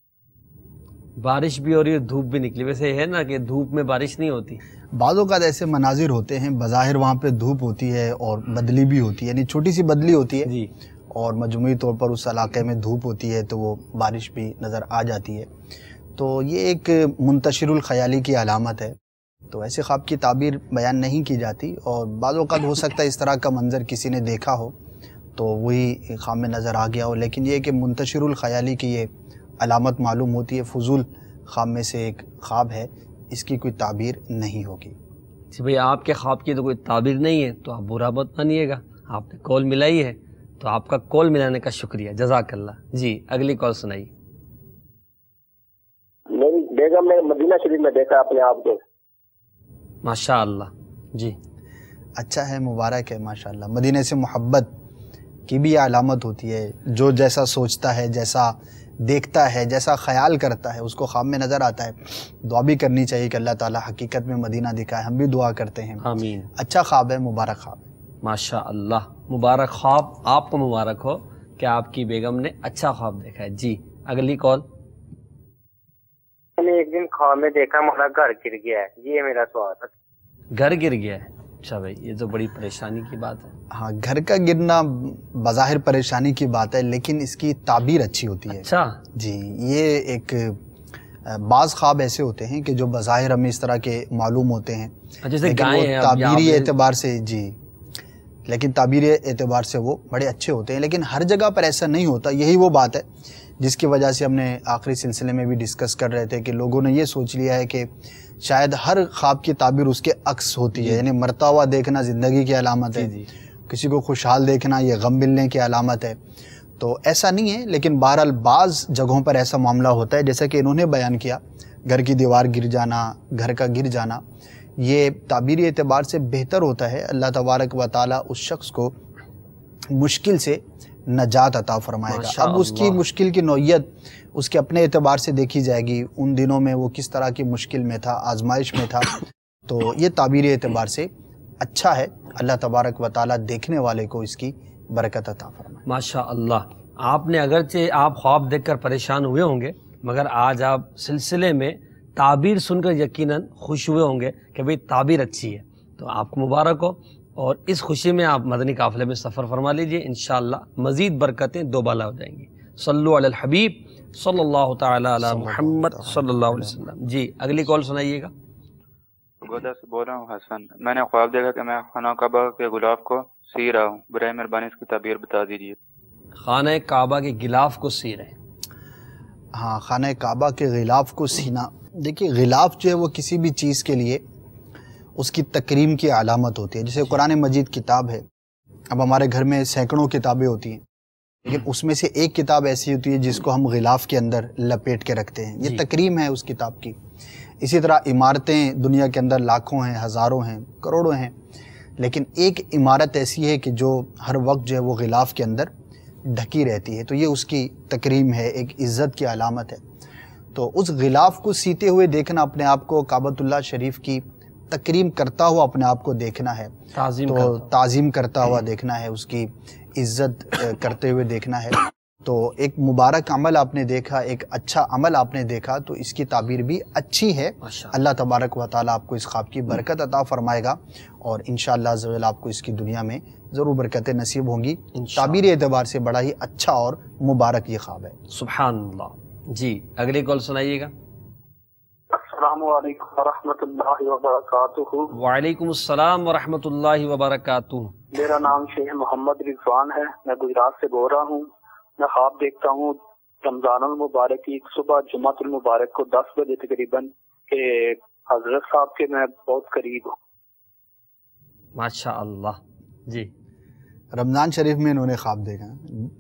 B: بارش بھی ہو رہی ہے، دھوپ بھی نکلی، ویسے ہے نا کہ دھوپ میں بارش نہیں ہوتی۔
C: بعض اوقات ایسے مناظر ہوتے ہیں بظاہر وہاں پہ دھوپ ہوتی ہے اور بدلی بھی ہوتی ہے، یعنی چھوٹی سی بدلی ہوتی ہے
B: جی،
C: اور مجموعی طور پر اس علاقے میں دھوپ ہوتی ہے تو وہ بارش بھی نظر آ جاتی ہے۔ تو یہ ایک منتشر الخیالی کی علامت ہے، تو ایسے خواب کی تعبیر بیان نہیں کی جاتی، اور بعض اوقات ہو سکتا ہے اس طرح کا منظر کسی نے دیکھا ہو تو وہی خواب میں نظر آ گیا ہو، لیکن یہ کہ منتشر الخیالی کی یہ علامت معلوم ہوتی ہے۔ فضول خواب میں سے ایک خواب ہے، اس کی کوئی تعبیر نہیں ہوگی۔
B: جی بھئی، آپ کے خواب کی تو کوئی تعبیر نہیں ہے تو آپ برا مت مانیے گا، آپ نے کال ملائی ہے تو آپ کا کال ملانے کا شکریہ، جزاک اللہ۔ جی اگلی کال سنائیے۔
J: میری بیگم نے مدینہ شریف میں دیکھا اپنے آپ کو۔
B: ماشاء اللہ، جی
C: اچھا ہے، مبارک ہے، ماشاءاللہ۔ مدینے سے محبت کی بھی یہ علامت ہوتی ہے، جو جیسا سوچتا ہے، جیسا دیکھتا ہے، جیسا خیال کرتا ہے اس کو خواب میں نظر آتا ہے۔ دعا بھی کرنی چاہیے کہ اللہ تعالیٰ حقیقت میں مدینہ دکھائے، ہم بھی دعا کرتے ہیں۔
B: آمین۔
C: اچھا خواب ہے، مبارک خواب ہے۔
B: ماشاء اللہ، مبارک خواب، آپ کو مبارک ہو کہ آپ کی بیگم نے اچھا خواب دیکھا ہے۔ جی اگلی کال۔
J: میں نے ایک دن خواب میں دیکھا ہمارا گھر گر گیا ہے، یہ میرا سوال ہے۔
B: گھر گر گیا ہے؟ اچھا بھائی، یہ تو بڑی پریشانی کی بات ہے۔
C: ہاں، گھر کا گرنا بظاہر پریشانی کی بات ہے لیکن اس کی تعبیر اچھی ہوتی ہے۔
B: اچھا
C: جی، یہ ایک بعض خواب ایسے ہوتے ہیں کہ جو بظاہر ہمیں اس طرح کے معلوم ہوتے ہیں،
B: جیسے
C: لیکن
B: گائے
C: وہ
B: ہیں
C: تعبیری اعتبار سے، جی لیکن تعبیری اعتبار سے وہ بڑے اچھے ہوتے ہیں، لیکن ہر جگہ پر ایسا نہیں ہوتا۔ یہی وہ بات ہے جس کی وجہ سے ہم نے آخری سلسلے میں بھی ڈسکس کر رہے تھے کہ لوگوں نے یہ سوچ لیا ہے کہ شاید ہر خواب کی تعبیر اس کے عکس ہوتی ہے، یعنی مرتا ہوا دیکھنا زندگی کی علامت ہے، کسی کو خوشحال دیکھنا یہ غم ملنے کی علامت ہے، تو ایسا نہیں ہے۔ لیکن بہرحال بعض جگہوں پر ایسا معاملہ ہوتا ہے جیسا کہ انہوں نے بیان کیا، گھر کی دیوار گر جانا، گھر کا گر جانا، یہ تعبیری اعتبار سے بہتر ہوتا ہے۔ اللہ تبارک و تعالیٰ اس شخص کو مشکل سے نجات عطا فرمائے گا۔ اب اس کی مشکل کی نوعیت اس کے اپنے اعتبار سے دیکھی جائے گی، ان دنوں میں وہ کس طرح کی مشکل میں تھا، آزمائش میں تھا، تو یہ تعبیری اعتبار سے اچھا ہے۔ اللہ تبارک و تعالیٰ دیکھنے والے کو اس کی برکت عطا فرمائے۔
B: ماشاء اللہ، آپ نے اگرچہ آپ خواب دیکھ کر پریشان ہوئے ہوں گے، مگر آج آپ سلسلے میں تعبیر سن کر یقیناً خوش ہوئے ہوں گے کہ بھئی تعبیر اچھی ہے، تو آپ کو مبارک ہو، اور اس خوشی میں آپ مدنی قافلے میں سفر فرما لیجئے، انشاءاللہ مزید برکتیں دوبالا ہو جائیں گی۔ صلو علی الحبیب صلی اللہ تعالی علی محمد صلی اللہ علیہ وسلم۔ جی اگلی کال سنائیے گا۔
K: گودا سے بول رہا ہوں حسن، میں نے خواب دیکھا کہ میں خانہ کعبہ کے غلاف کو سی رہا ہوں، برائے مہربانی اس کی تعبیر بتا دیجیے۔
B: خانہ کعبہ کے غلاف کو سی رہے ہیں؟
C: ہاں، خانہ کعبہ کے غلاف کو سینا، دیکھیے غلاف جو ہے وہ کسی بھی چیز کے لیے اس کی تکریم کی علامت ہوتی ہے۔ جیسے قرآن مجید کتاب ہے، اب ہمارے گھر میں سینکڑوں کتابیں ہوتی ہیں، لیکن اس میں سے ایک کتاب ایسی ہوتی ہے جس کو ہم غلاف کے اندر لپیٹ کے رکھتے ہیں، یہ تکریم ہے اس کتاب کی۔ اسی طرح عمارتیں دنیا کے اندر لاکھوں ہیں، ہزاروں ہیں، کروڑوں ہیں، لیکن ایک عمارت ایسی ہے کہ جو ہر وقت جو ہے وہ غلاف کے اندر ڈھکی رہتی ہے، تو یہ اس کی تکریم ہے، ایک عزت کی علامت ہے۔ تو اس غلاف کو سیتے ہوئے دیکھنا اپنے آپ کو کعبۃ اللہ شریف کی تکریم کرتا ہوا اپنے آپ کو دیکھنا ہے، تعظیم کرتا ہوا دیکھنا ہے، اس کی عزت کرتے ہوئے دیکھنا ہے. تو ایک مبارک عمل آپ نے دیکھا، ایک اچھا عمل آپ نے دیکھا، تو اس کی تعبیر بھی اچھی ہے. اللہ تبارک و تعالیٰ آپ کو اس خواب کی برکت عطا فرمائے گا اور انشاءاللہ عز و جل آپ کو اس کی دنیا میں ضرور برکتیں نصیب ہوں گی. تعبیری اعتبار سے بڑا ہی اچھا اور مبارک یہ خواب ہے.
B: سبحان اللہ. جی اگلی کال سنائیے گا.
L: السلام علیکم ورحمۃ اللہ وبرکاتہ.
B: وعلیکم السلام ورحمۃ اللہ وبرکاتہ.
L: میرا نام شیخ محمد رضوان ہے، میں گجرات سے بول رہا ہوں. میں خواب دیکھتا ہوں رمضان المبارک کی صبح جمعۃ المبارک کو 10 بجے تقریباً کہ حضرت صاحب کے میں بہت قریب ہوں.
B: ماشاء اللہ. جی
C: رمضان شریف میں انہوں نے خواب دیکھا،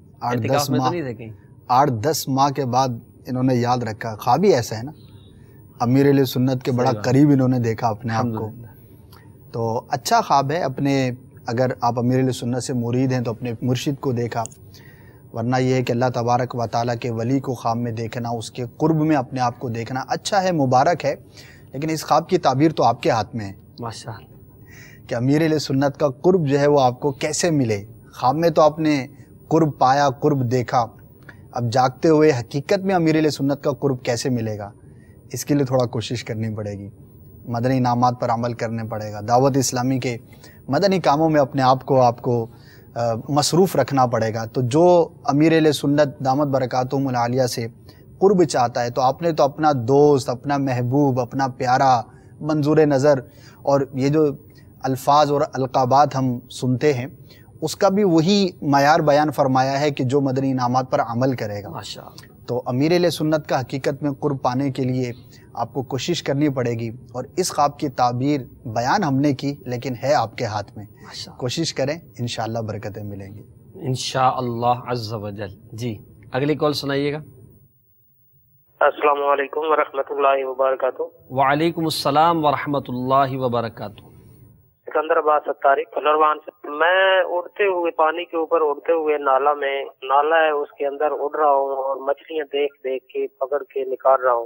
C: 8-10 ماہ کے بعد انہوں نے یاد رکھا. خواب ہی ایسا ہے نا، امیر علیہ سنت کے بڑا قریب انہوں نے دیکھا اپنے آپ کو. تو اچھا خواب ہے. اپنے اگر آپ امیر علیہ سنت سے مرید ہیں تو اپنے مرشد کو دیکھا، ورنہ یہ ہے کہ اللہ تبارک و تعالیٰ کے ولی کو خواب میں دیکھنا، اس کے قرب میں اپنے آپ کو دیکھنا اچھا ہے، مبارک ہے. لیکن اس خواب کی تعبیر تو آپ کے ہاتھ میں ہے ماشاءاللہ کہ امیر علیہ سنت کا قرب جو ہے وہ آپ کو کیسے ملے. خواب میں تو آپ نے قرب پایا، قرب دیکھا، اب جاگتے ہوئے حقیقت میں امیر علیہ سنت کا قرب کیسے ملے گا، اس کے لیے تھوڑا کوشش کرنی پڑے گی، مدنی انعامات پر عمل کرنے پڑے گا، دعوت اسلامی کے مدنی کاموں میں اپنے آپ کو مصروف رکھنا پڑے گا. تو جو امیر علیہ سنت دامت برکاتہم العالیہ سے قرب چاہتا ہے تو آپ نے تو اپنا دوست، اپنا محبوب، اپنا پیارا منظور نظر، اور یہ جو الفاظ اور القابات ہم سنتے ہیں اس کا بھی وہی معیار بیان فرمایا ہے کہ جو مدنی انعامات پر عمل کرے گا. تو امیر علیہ سنت کا حقیقت میں قرب پانے کے لیے آپ کو کوشش کرنی پڑے گی. اور اس خواب کی تعبیر بیان ہم نے کی لیکن ہے آپ کے ہاتھ میں، کوشش کریں انشاءاللہ برکتیں ملیں گی
B: انشاءاللہ عز و جل. جی اگلی کال سنائیے گا.
M: السلام علیکم ورحمۃ اللہ وبرکاتہ.
B: وعلیکم السلام ورحمۃ اللہ وبرکاتہ.
M: سکندر آباد ستاری کلروان سے. میں اڑتے ہوئے پانی کے اوپر اڑتے ہوئے نالا ہے اس کے اندر اڑ رہا ہوں اور مچھلیاں دیکھ کے پکڑ کے نکال رہا ہوں.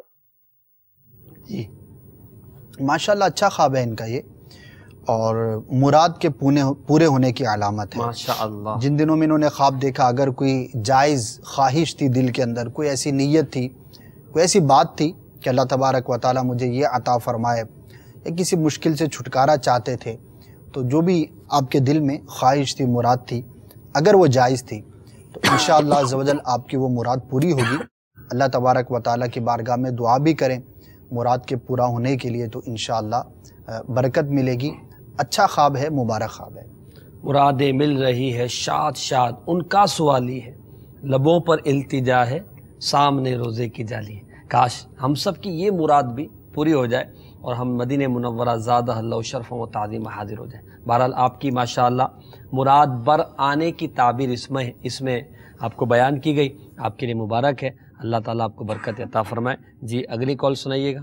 C: جی ماشاءاللہ اچھا خواب ہے ان کا یہ، اور مراد کے پورے ہونے کی علامت ہے ماشاءاللہ. جن دنوں میں انہوں نے خواب دیکھا، اگر کوئی جائز خواہش تھی دل کے اندر، کوئی ایسی نیت تھی، کوئی ایسی بات تھی کہ اللہ تبارک و تعالیٰ مجھے یہ عطا فرمائے، یا کسی مشکل سے چھٹکارا چاہتے تھے، تو جو بھی آپ کے دل میں خواہش تھی، مراد تھی، اگر وہ جائز تھی تو انشاءاللہ عز و جل آپ کی وہ مراد پوری ہوگی. اللہ تبارک و تعالیٰ کی بارگاہ میں دعا بھی کریں مراد کے پورا ہونے کے لیے، تو انشاءاللہ برکت ملے گی. اچھا خواب ہے، مبارک خواب ہے.
B: مرادیں مل رہی ہے شاد شاد ان کا سوالی ہے، لبوں پر التجا ہے سامنے روزے کی جالی ہے. کاش ہم سب کی یہ مراد بھی پوری ہو جائے اور ہم مدینہ منورہ زادہ اللہ شرف و تعظیم حاضر ہو جائیں. بہرحال آپ کی ماشاءاللہ مراد بر آنے کی تعبیر اس میں آپ کو بیان کی گئی، آپ کے لیے مبارک ہے. اللہ تعالیٰ آپ کو برکت عطا فرمائے. جی اگلی کال سنائیے گا.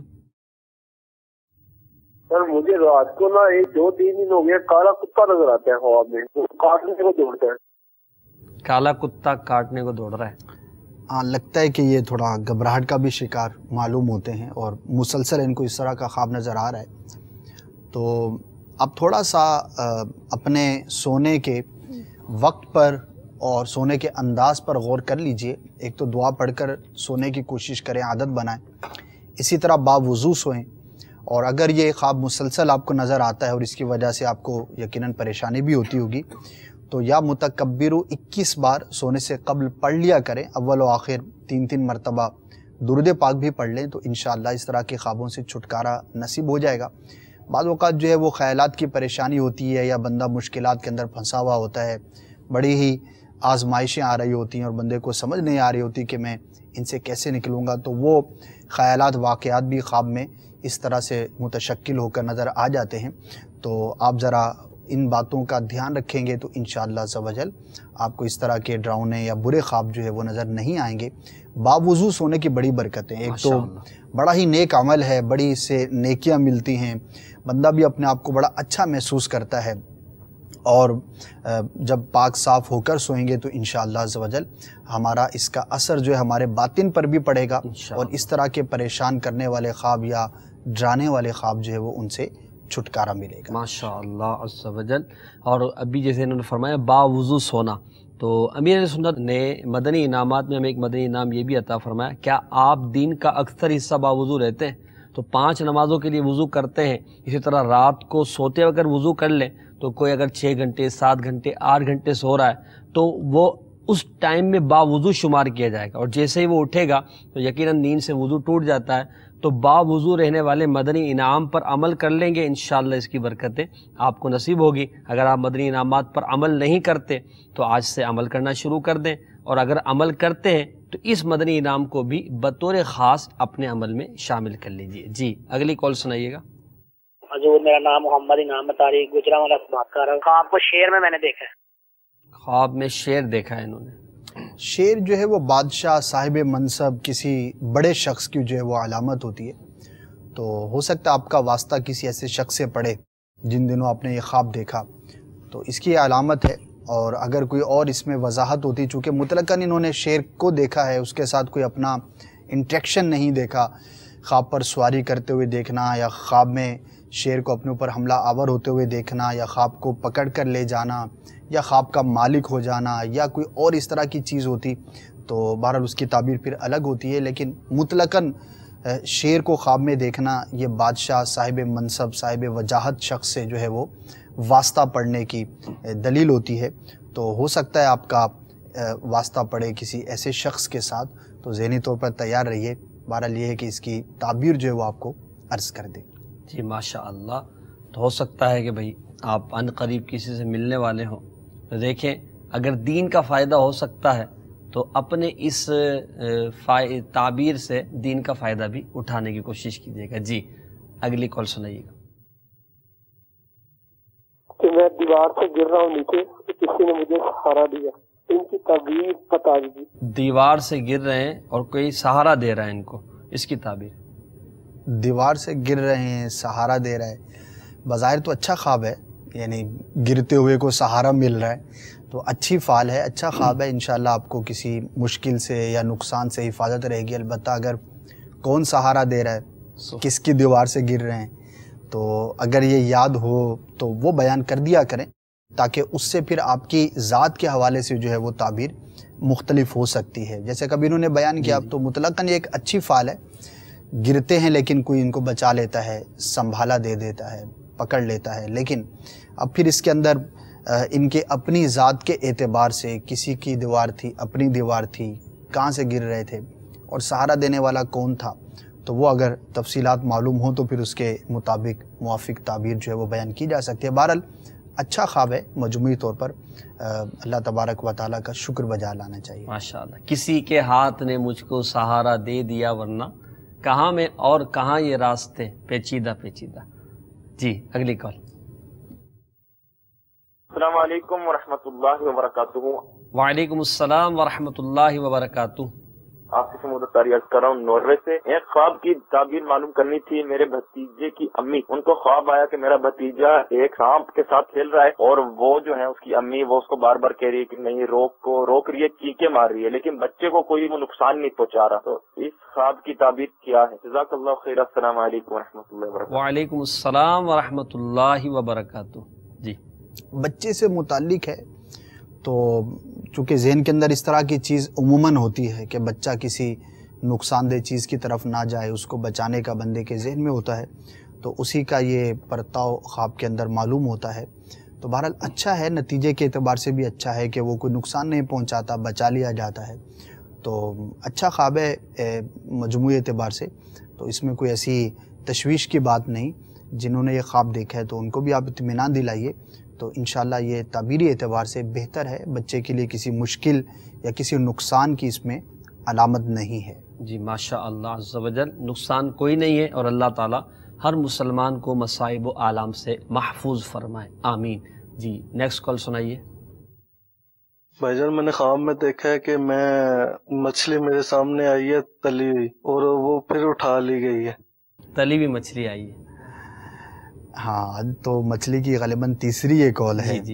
L: سر مجھے رات کو نا 2-3 دن ہو گیا کالا کتا نظر آتا ہے خواب میں، وہ کاٹنے کو دوڑتا ہے.
B: کالا کتا کاٹنے کو دوڑ رہا ہے.
C: ہاں لگتا ہے کہ یہ تھوڑا گھبراہٹ کا بھی شکار معلوم ہوتے ہیں اور مسلسل ان کو اس طرح کا خواب نظر آ رہا ہے. تو اب تھوڑا سا اپنے سونے کے وقت پر اور سونے کے انداز پر غور کر لیجئے. ایک تو دعا پڑھ کر سونے کی کوشش کریں، عادت بنائیں. اسی طرح باوضو سوئیں. اور اگر یہ خواب مسلسل آپ کو نظر آتا ہے اور اس کی وجہ سے آپ کو یقیناً پریشانی بھی ہوتی ہوگی، تو یا متکبرو 21 بار سونے سے قبل پڑھ لیا کریں. اول و آخر 3 مرتبہ درود پاک بھی پڑھ لیں تو انشاءاللہ اس طرح کے خوابوں سے چھٹکارا نصیب ہو جائے گا. بعض اوقات جو ہے وہ خیالات کی پریشانی ہوتی ہے یا بندہ مشکلات کے اندر پھنسا ہوا ہوتا ہے، بڑی ہی آزمائشیں آ رہی ہوتی ہیں اور بندے کو سمجھ نہیں آ رہی ہوتی کہ میں ان سے کیسے نکلوں گا، تو وہ خیالات واقعات بھی خواب میں اس طرح سے متشکل ہو کر نظر آ جاتے ہیں. تو آپ ذرا ان باتوں کا دھیان رکھیں گے تو انشاءاللہ عز و جل آپ کو اس طرح کے ڈراؤنے یا برے خواب جو ہے وہ نظر نہیں آئیں گے. باوضو سونے کی بڑی برکتیں، ایک تو بڑا ہی نیک عمل ہے، بڑی اس سے نیکیاں ملتی ہیں، بندہ بھی اپنے آپ کو بڑا اچھا محسوس کرتا ہے اور جب پاک صاف ہو کر سوئیں گے تو انشاءاللہ عز و جل ہمارا اس کا اثر جو ہے ہمارے باطن پر بھی پڑے گا، اور اس طرح کے پریشان کرنے والے خواب یا ڈرانے والے خواب جو ہے وہ ان سے چھٹکارا ملے گا
B: ماشاءاللہ عز و جل۔ اور ابھی جیسے انہوں نے فرمایا با وضو سونا، تو امیر اہل سنت نے مدنی انعامات میں ہمیں ایک مدنی انعام یہ بھی عطا فرمایا، کیا آپ دن کا اکثر حصہ باوضو رہتے ہیں؟ تو 5 نمازوں کے لیے وضو کرتے ہیں، اسی طرح رات کو سوتے وقت وضو کر لیں، تو کوئی اگر 6 گھنٹے 7 گھنٹے 8 گھنٹے سو رہا ہے تو وہ اس ٹائم میں باوضو شمار کیا جائے گا، اور جیسے ہی وہ اٹھے گا تو یقیناً نیند سے وضو ٹوٹ جاتا ہے۔ تو باوضو رہنے والے مدنی انعام پر عمل کر لیں گے، انشاءاللہ اس کی برکتیں آپ کو نصیب ہوگی۔ اگر آپ مدنی انعامات پر عمل نہیں کرتے تو آج سے عمل کرنا شروع کر دیں، اور اگر عمل کرتے ہیں تو اس مدنی انعام کو بھی بطور خاص اپنے عمل میں شامل کر لیجئے۔ جی اگلی کال سنائیے گا۔
H: حضور میرا نام محمد انعام اتاری گجرانوالہ سے بات کر رہا ہوں۔ خواب کو شیر میں نے دیکھا ہے۔
B: خواب میں شیر دیکھا ہے انہوں نے۔
C: شیر جو ہے وہ بادشاہ، صاحب منصب، کسی بڑے شخص کی جو ہے وہ علامت ہوتی ہے، تو ہو سکتا ہے آپ کا واسطہ کسی ایسے شخص سے پڑے جن دنوں آپ نے یہ خواب دیکھا، تو اس کی علامت ہے۔ اور اگر کوئی اور اس میں وضاحت ہوتی، چونکہ مطلقاً انہوں نے شیر کو دیکھا ہے، اس کے ساتھ کوئی اپنا انٹریکشن نہیں دیکھا، خواب پر سواری کرتے ہوئے دیکھنا، یا خواب میں شیر کو اپنے اوپر حملہ آور ہوتے ہوئے دیکھنا، یا خواب کو پکڑ کر لے جانا، یا خواب کا مالک ہو جانا، یا کوئی اور اس طرح کی چیز ہوتی، تو بہرحال اس کی تعبیر پھر الگ ہوتی ہے۔ لیکن مطلقاً شیر کو خواب میں دیکھنا یہ بادشاہ، صاحب منصب، صاحب وجاہت شخص سے جو ہے وہ واسطہ پڑھنے کی دلیل ہوتی ہے۔ تو ہو سکتا ہے آپ کا واسطہ پڑے کسی ایسے شخص کے ساتھ، تو ذہنی طور پر تیار رہیے۔ بہرحال یہ ہے کہ اس کی تعبیر جو ہے وہ آپ کو عرض کر دے۔
B: جی ماشاءاللہ، تو ہو سکتا ہے کہ بھئی آپ ان قریب کسی سے ملنے والے ہوں، تو دیکھیں اگر دین کا فائدہ ہو سکتا ہے تو اپنے اس تعبیر سے دین کا فائدہ بھی اٹھانے کی کوشش کیجیے گا۔ جی اگلی کال سنائیے گا۔
N: کہ میں دیوار سے گر رہا ہوں نیچے، کسی نے مجھے سہارا دیا، ان کی تعبیر بتا دیجیے۔
B: دیوار سے گر رہے ہیں اور کوئی سہارا دے رہا ہے ان کو، اس کی تعبیر۔
C: دیوار سے گر رہے ہیں، سہارا دے رہا ہے، بظاہر تو اچھا خواب ہے، یعنی گرتے ہوئے کو سہارا مل رہا ہے، تو اچھی فعال ہے، اچھا خواب ہے۔ انشاءاللہ آپ کو کسی مشکل سے یا نقصان سے حفاظت رہے گی۔ البتہ اگر کون سہارا دے رہا ہے، کس کی دیوار سے گر رہے ہیں، تو اگر یہ یاد ہو تو وہ بیان کر دیا کریں، تاکہ اس سے پھر آپ کی ذات کے حوالے سے جو ہے وہ تعبیر مختلف ہو سکتی ہے۔ جیسے کبھی انہوں نے بیان کیا تو مطلقاً یہ ایک اچھی فعال ہے، گرتے ہیں لیکن کوئی ان کو بچا لیتا ہے، سنبھالا دے دیتا ہے، پکڑ لیتا ہے۔ لیکن اب پھر اس کے اندر ان کے اپنی ذات کے اعتبار سے کسی کی دیوار تھی، اپنی دیوار تھی، کہاں سے گر رہے تھے، اور سہارا دینے والا کون تھا، تو وہ اگر تفصیلات معلوم ہوں تو پھر اس کے مطابق موافق تعبیر جو ہے وہ بیان کی جا سکتی ہے۔ بہرحال اچھا خواب ہے، مجموعی طور پر اللہ تبارک و تعالیٰ کا شکر بجا لانا چاہیے۔
B: ماشاءاللہ، کسی کے ہاتھ نے مجھ کو سہارا دے دیا، ورنہ کہاں میں اور کہاں یہ راستے پیچیدہ پیچیدہ۔ جی اگلی کال۔
O: السلام علیکم ورحمۃ اللہ وبرکاتہ۔
B: وعلیکم السلام ورحمۃ اللہ وبرکاتہ۔
O: آپ سے مدت تاری عرض کر رہا ہوں ناروے سے۔ ایک خواب کی تعبیر معلوم کرنی تھی۔ میرے بھتیجے کی امی، ان کو خواب آیا کہ میرا بھتیجا ایک سانپ کے ساتھ کھیل رہا ہے، اور وہ جو ہے اس کی امی وہ اس کو بار بار کہہ رہی ہے کہ نہیں، روک رہی ہے، چیخیں مار رہی ہے، لیکن بچے کو کوئی وہ نقصان نہیں پہنچا رہا۔ تو اس خواب کی تعبیر کیا ہے؟ جزاک اللہ خیر۔ السلام علیکم ورحمۃ اللہ وبرکاتہ۔
B: وعلیکم السلام ورحمۃ اللہ وبرکاتہ۔ جی
C: بچے سے متعلق ہے، تو چونکہ ذہن کے اندر اس طرح کی چیز عموماً ہوتی ہے کہ بچہ کسی نقصان دہ چیز کی طرف نہ جائے، اس کو بچانے کا بندے کے ذہن میں ہوتا ہے، تو اسی کا یہ پرتاؤ خواب کے اندر معلوم ہوتا ہے۔ تو بہرحال اچھا ہے، نتیجے کے اعتبار سے بھی اچھا ہے کہ وہ کوئی نقصان نہیں پہنچاتا، بچا لیا جاتا ہے، تو اچھا خواب ہے مجموعی اعتبار سے۔ تو اس میں کوئی ایسی تشویش کی بات نہیں۔ جنہوں نے یہ خواب دیکھا ہے تو ان کو بھی آپ اطمینان دلائیے، تو انشاءاللہ یہ تعبیری اعتبار سے بہتر ہے، بچے کے لیے کسی مشکل یا کسی نقصان کی اس میں علامت نہیں ہے۔
B: جی ماشاءاللہ عز و جل، نقصان کوئی نہیں ہے، اور اللہ تعالیٰ ہر مسلمان کو مصائب و آلام سے محفوظ فرمائے، آمین۔ جی نیکسٹ کال سنائیے۔
P: بھائی جان، میں نے خواب میں دیکھا ہے کہ مچھلی میرے سامنے آئی ہے تلی ہوئی، اور وہ پھر اٹھا لی گئی ہے۔
B: تلی ہوئی مچھلی آئی ہے؟
C: ہاں، تو مچھلی کی غالباً تیسری یہ کال ہے۔
B: جی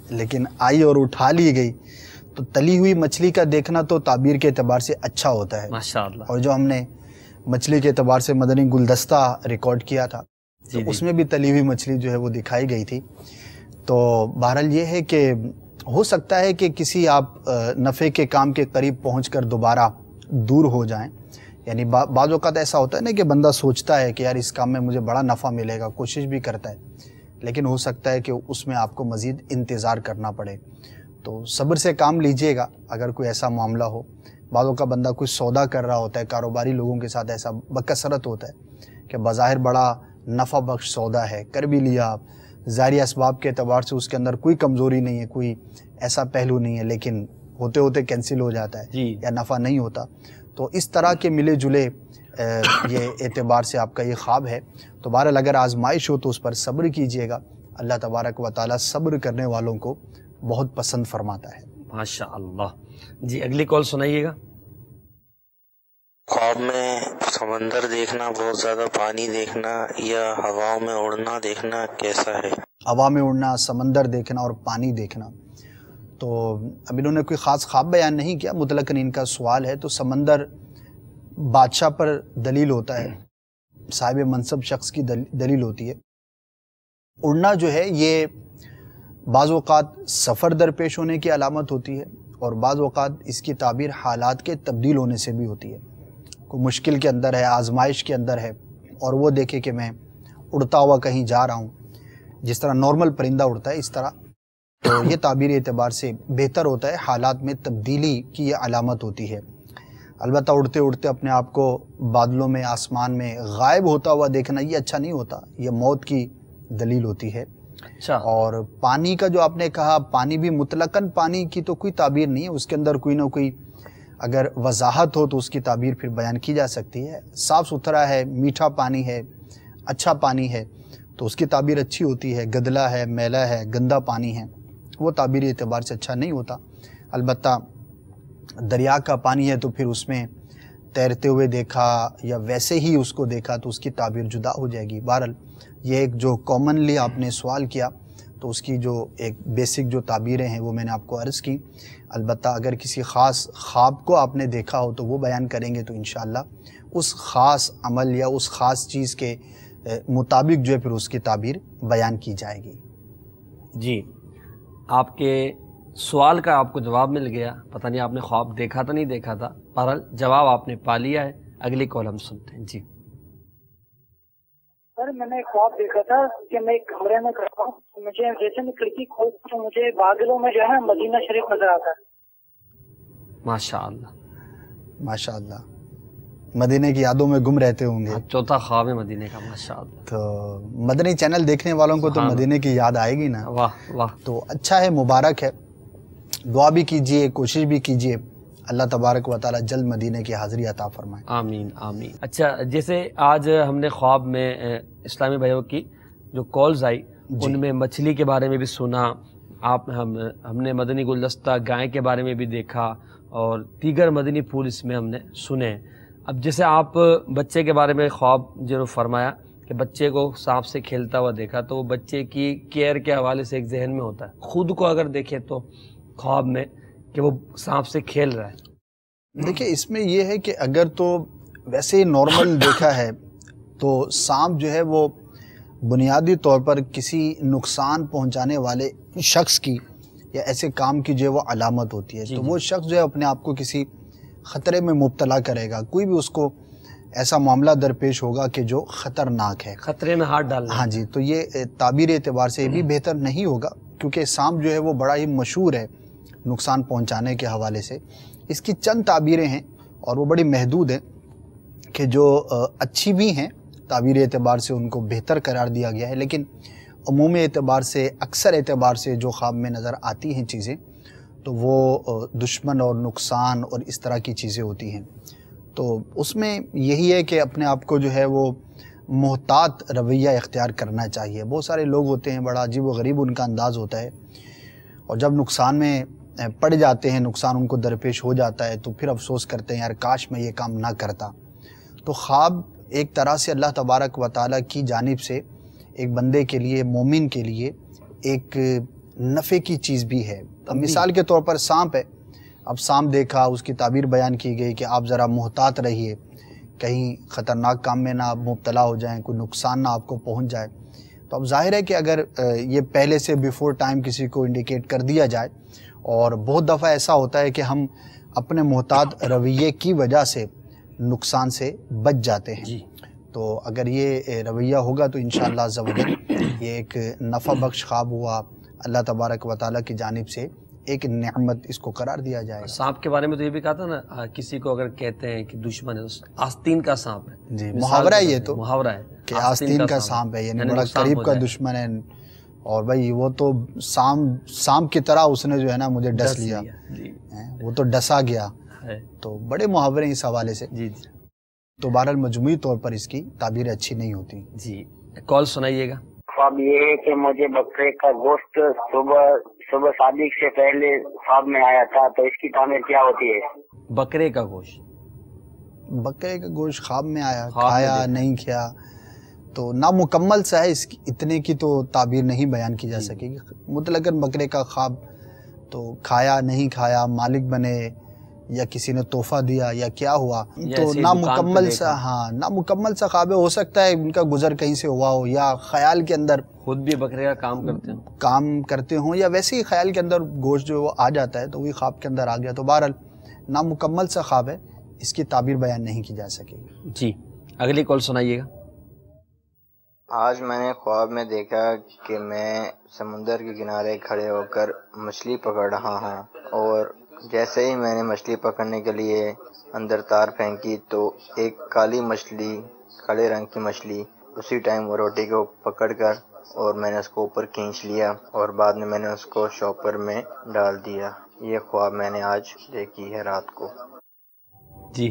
C: لیکن آئی اور اٹھا لی گئی. تو تلی ہوئی مچھلی کا دیکھنا تو تعبیر کے اعتبار سے اچھا ہوتا ہے
B: ماشاءاللہ.
C: اور جو ہم نے مچھلی کے اعتبار سے مدنی گلدستہ ریکارڈ کیا تھا تو اس میں بھی تلی ہوئی مچھلی جو ہے وہ دکھائی گئی تھی. تو بہرحال یہ ہے کہ ہو سکتا ہے کہ کسی آپ نفع کے کام کے قریب پہنچ کر دوبارہ دور ہو جائیں. یعنی بعض اوقات ایسا ہوتا ہے نا کہ بندہ سوچتا ہے کہ یار اس کام میں مجھے بڑا نفع ملے گا, کوشش بھی کرتا ہے, لیکن ہو سکتا ہے کہ اس میں آپ کو مزید انتظار کرنا پڑے. تو صبر سے کام لیجئے گا اگر کوئی ایسا معاملہ ہو. بعضوں کا بندہ کوئی سودا کر رہا ہوتا ہے, کاروباری لوگوں کے ساتھ ایسا بکثرت ہوتا ہے کہ بظاہر بڑا نفع بخش سودا ہے, کر بھی لیا آپ, ظاہری اسباب کے اعتبار سے اس کے اندر کوئی کمزوری نہیں ہے, کوئی ایسا پہلو نہیں ہے, لیکن ہوتے ہوتے کینسل ہو جاتا ہے یا نفع نہیں ہوتا. تو اس طرح کے ملے جلے یہ اعتبار سے آپ کا یہ خواب ہے. تو بہرحال اگر آزمائش ہو تو اس پر صبر کیجئے گا. اللہ تبارک و تعالیٰ صبر کرنے والوں کو بہت پسند فرماتا ہے.
B: ماشاءاللہ. جی اگلی کال سنائیے گا.
Q: خواب میں سمندر دیکھنا, بہت زیادہ پانی دیکھنا یا ہواؤں میں اڑنا دیکھنا کیسا ہے؟
C: ہوا میں اڑنا, سمندر دیکھنا اور پانی دیکھنا. تو اب انہوں نے کوئی خاص خواب بیان نہیں کیا, مطلقاً ان کا سوال ہے. تو سمندر بادشاہ پر دلیل ہوتا ہے, صاحب منصب شخص کی دلیل ہوتی ہے. اڑنا جو ہے یہ بعض اوقات سفر درپیش ہونے کی علامت ہوتی ہے اور بعض اوقات اس کی تعبیر حالات کے تبدیل ہونے سے بھی ہوتی ہے. کوئی مشکل کے اندر ہے, آزمائش کے اندر ہے اور وہ دیکھے کہ میں اڑتا ہوا کہیں جا رہا ہوں, جس طرح نارمل پرندہ اڑتا ہے اس طرح, تو یہ تعبیر اعتبار سے بہتر ہوتا ہے. حالات میں تبدیلی کی یہ علامت ہوتی ہے. البتہ اڑتے اڑتے اپنے آپ کو بادلوں میں, آسمان میں غائب ہوتا ہوا دیکھنا یہ اچھا نہیں ہوتا, یہ موت کی دلیل ہوتی ہے.
B: اچھا.
C: اور پانی کا جو آپ نے کہا, پانی بھی مطلقاً پانی کی تو کوئی تعبیر نہیں ہے, اس کے اندر کوئی نہ کوئی اگر وضاحت ہو تو اس کی تعبیر پھر بیان کی جا سکتی ہے. صاف ستھرا ہے, میٹھا پانی ہے, اچھا پانی ہے تو اس کی تعبیر اچھی ہوتی ہے. گدلا ہے, میلا ہے, گندا پانی ہے, وہ تعبیر اعتبار سے اچھا نہیں ہوتا. البتہ دریا کا پانی ہے تو پھر اس میں تیرتے ہوئے دیکھا یا ویسے ہی اس کو دیکھا تو اس کی تعبیر جدا ہو جائے گی. بہرحال یہ ایک جو کامنلی آپ نے سوال کیا تو اس کی جو ایک بیسک جو تعبیریں ہیں وہ میں نے آپ کو عرض کی. البتہ اگر کسی خاص خواب کو آپ نے دیکھا ہو تو وہ بیان کریں گے تو انشاءاللہ اس خاص عمل یا اس خاص چیز کے مطابق جو ہے پھر اس کی تعبیر بیان کی جائے گی.
B: جی آپ کے سوال کا آپ کو جواب مل گیا. پتہ نہیں آپ نے خواب دیکھا تھا نہیں دیکھا تھا, بہرحال جواب آپ نے پا لیا ہے. اگلی کال ہم سنتے ہیں. جی
R: سر میں نے ایک خواب دیکھا تھا کہ میں ایک کمرے میں کرتا ہوں, مجھے جیسے میں کھڑکی کھولتا ہوں مجھے بادلوں میں جو ہے مدینہ شریف نظر آتا ہے.
B: ماشاءاللہ
C: ماشاءاللہ. مدینے کی یادوں میں گم رہتے ہوں گے.
B: چوتھا خواب ہے مدینے کا. ماشاءاللہ.
C: تو مدنی چینل دیکھنے والوں کو تو مدینے کی یاد آئے گی نا.
B: واہ واہ.
C: تو اچھا ہے, مبارک ہے. دعا بھی کیجئے, کوشش بھی کیجئے, اللہ تبارک و تعالی جلد مدینے کی حاضری عطا فرمائے.
B: آمین آمین. اچھا جیسے آج ہم نے خواب میں اسلامی بھائیوں کی جو کالز آئی ان میں مچھلی کے بارے میں بھی سنا, آپ ہم نے مدنی گلدستہ گائے کے بارے میں بھی دیکھا اور دیگر مدنی پھول اس میں ہم نے سنے. اب جیسے آپ بچے کے بارے میں خواب جو فرمایا کہ بچے کو سانپ سے کھیلتا ہوا دیکھا, تو وہ بچے کی کیئر کے حوالے سے ایک ذہن میں ہوتا ہے. خود کو اگر دیکھیں تو خواب میں کہ وہ سانپ سے کھیل رہا ہے.
C: دیکھیں اس میں یہ ہے کہ اگر تو ویسے ہی نارمل دیکھا ہے تو سانپ جو ہے وہ بنیادی طور پر کسی نقصان پہنچانے والے شخص کی یا ایسے کام کی جو ہے وہ علامت ہوتی ہے. تو وہ شخص جو ہے اپنے آپ کو کسی خطرے میں مبتلا کرے گا, کوئی بھی اس کو ایسا معاملہ درپیش ہوگا کہ جو خطرناک ہے,
B: خطرے میں ہاتھ ڈالنا.
C: ہاں جی. تو یہ تعبیر اعتبار سے بھی بہتر نہیں ہوگا کیونکہ سانپ جو ہے وہ بڑا ہی مشہور ہے نقصان پہنچانے کے حوالے سے. اس کی چند تعبیریں ہیں اور وہ بڑی محدود ہیں کہ جو اچھی بھی ہیں, تعبیر اعتبار سے ان کو بہتر قرار دیا گیا ہے, لیکن عمومی اعتبار سے اکثر اعتبار سے جو خواب میں نظر آتی ہیں چیزیں تو وہ دشمن اور نقصان اور اس طرح کی چیزیں ہوتی ہیں. تو اس میں یہی ہے کہ اپنے آپ کو جو ہے وہ محتاط رویہ اختیار کرنا چاہیے. بہت سارے لوگ ہوتے ہیں, بڑا عجیب و غریب ان کا انداز ہوتا ہے, اور جب نقصان میں پڑ جاتے ہیں, نقصان ان کو درپیش ہو جاتا ہے تو پھر افسوس کرتے ہیں یار کاش میں یہ کام نہ کرتا. تو خواب ایک طرح سے اللہ تبارک و تعالیٰ کی جانب سے ایک بندے کے لیے, مومن کے لیے ایک نفع کی چیز بھی ہے. اب مثال کے طور پر سانپ ہے, اب سانپ دیکھا, اس کی تعبیر بیان کی گئی کہ آپ ذرا محتاط رہیے, کہیں خطرناک کام میں نہ آپ مبتلا ہو جائیں, کوئی نقصان نہ آپ کو پہنچ جائے. تو اب ظاہر ہے کہ اگر یہ پہلے سے بیفور ٹائم کسی کو انڈیکیٹ کر دیا جائے, اور بہت دفعہ ایسا ہوتا ہے کہ ہم اپنے محتاط رویے کی وجہ سے نقصان سے بچ جاتے ہیں. تو اگر یہ رویہ ہوگا تو انشاءاللہ عز و جل یہ ایک نفع بخش خواب ہوا, اللہ تبارک و تعالیٰ کی جانب سے ایک نعمت اس کو قرار دیا جائے.
B: سانپ کے بارے میں تو یہ بھی کہا تھا نا, کسی کو اگر کہتے ہیں کہ دشمن ہے, آستین کا سانپ ہے.
C: جی, محاورہ ہے یہ تو,
B: محاورہ ہے
C: کہ آستین کا سانپ ہے, یعنی بڑا قریب کا دشمن ہے. اور بھائی وہ تو سانپ کی طرح اس نے جو ہے نا مجھے ڈس لیا, وہ تو ڈسا گیا. تو بڑے محاورے اس حوالے سے.
B: جی
C: تو بہرحال مجموعی طور پر اس کی تعبیر اچھی نہیں ہوتی.
B: جی, کال سنائیے گا.
S: خواب یہ ہے کہ مجھے بکرے کا گوشت صبح صادق سے پہلے خواب میں آیا تھا, تو اس کی تعبیر کیا ہوتی ہے؟
B: بکرے کا گوشت,
C: بکرے کا گوشت خواب میں آیا, کھایا نہیں کھایا, تو نامکمل سا ہے, اس اتنے کی تو تعبیر نہیں بیان کی جا سکے گی. مطلقاً بکرے کا خواب تو کھایا نہیں کھایا, مالک بنے یا کسی نے تحفہ دیا یا کیا ہوا, تو نامکمل سا, ہاں نامکمل سا خواب ہے. ہو سکتا ہے ان کا گزر کہیں سے ہوا ہو, یا خیال کے اندر
B: خود بھی بکرے کا کام کرتے
C: ہوں, یا ویسے ہی خیال کے اندر گوشت جو وہ آ جاتا ہے تو وہی خواب کے اندر آ گیا. تو بہرحال نامکمل سا خواب ہے, اس کی تعبیر بیان نہیں کی جا سکے گی.
B: جی, اگلی کال سنائیے گا.
T: آج میں نے خواب میں دیکھا کہ میں سمندر کے کنارے کھڑے ہو کر مچھلی پکڑ رہا ہوں, اور جیسے ہی میں نے مچھلی پکڑنے کے لیے اندر تار پھینکی تو ایک کالی مچھلی, کالے رنگ کی مچھلی اسی ٹائم وہ روٹی کو پکڑ کر, اور میں نے اس کو اوپر کھینچ لیا, اور بعد میں نے اس کو شاپر میں ڈال دیا. یہ خواب میں نے آج دیکھی ہے رات کو.
B: جی,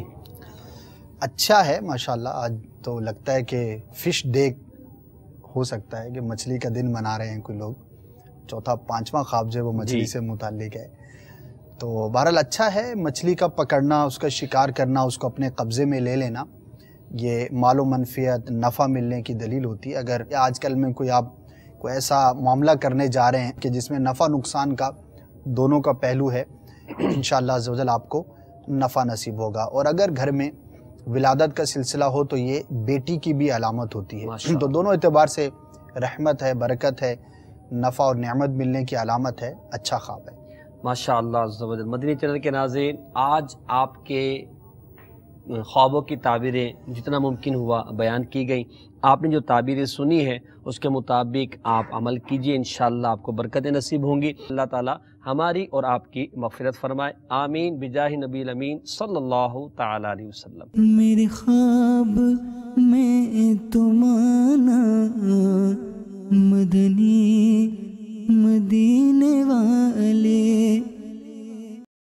C: اچھا ہے ماشاءاللہ. آج تو لگتا ہے کہ فش ڈے ہو سکتا ہے, کہ مچھلی کا دن منا رہے ہیں کوئی لوگ. چوتھا پانچواں خواب جو ہے وہ مچھلی سے متعلق ہے. تو بہرحال اچھا ہے, مچھلی کا پکڑنا, اس کا شکار کرنا, اس کو اپنے قبضے میں لے لینا, یہ مال و منفعت نفع ملنے کی دلیل ہوتی ہے. اگر آج کل میں آپ کوئی ایسا معاملہ کرنے جا رہے ہیں کہ جس میں نفع نقصان کا دونوں کا پہلو ہے, انشاءاللہ عز و جل آپ کو نفع نصیب ہوگا. اور اگر گھر میں ولادت کا سلسلہ ہو تو یہ بیٹی کی بھی علامت ہوتی ہے. تو دونوں اعتبار سے رحمت ہے, برکت ہے, نفع اور نعمت ملنے کی علامت ہے. اچھا خواب ہے
B: ماشاءاللہ عز و جل. مدنی چینل کے ناظرین, آج آپ کے خوابوں کی تعبیریں جتنا ممکن ہوا بیان کی گئی. آپ نے جو تعبیریں سنی ہیں اس کے مطابق آپ عمل کیجئے, انشاءاللہ آپ کو برکتیں نصیب ہوں گی. اللہ تعالی ہماری اور آپ کی مغفرت فرمائے, آمین بجاہ نبی الامین صلی اللہ تعالی علیہ وسلم.
A: میرے خواب میں تمہارا مدنی مدینے والے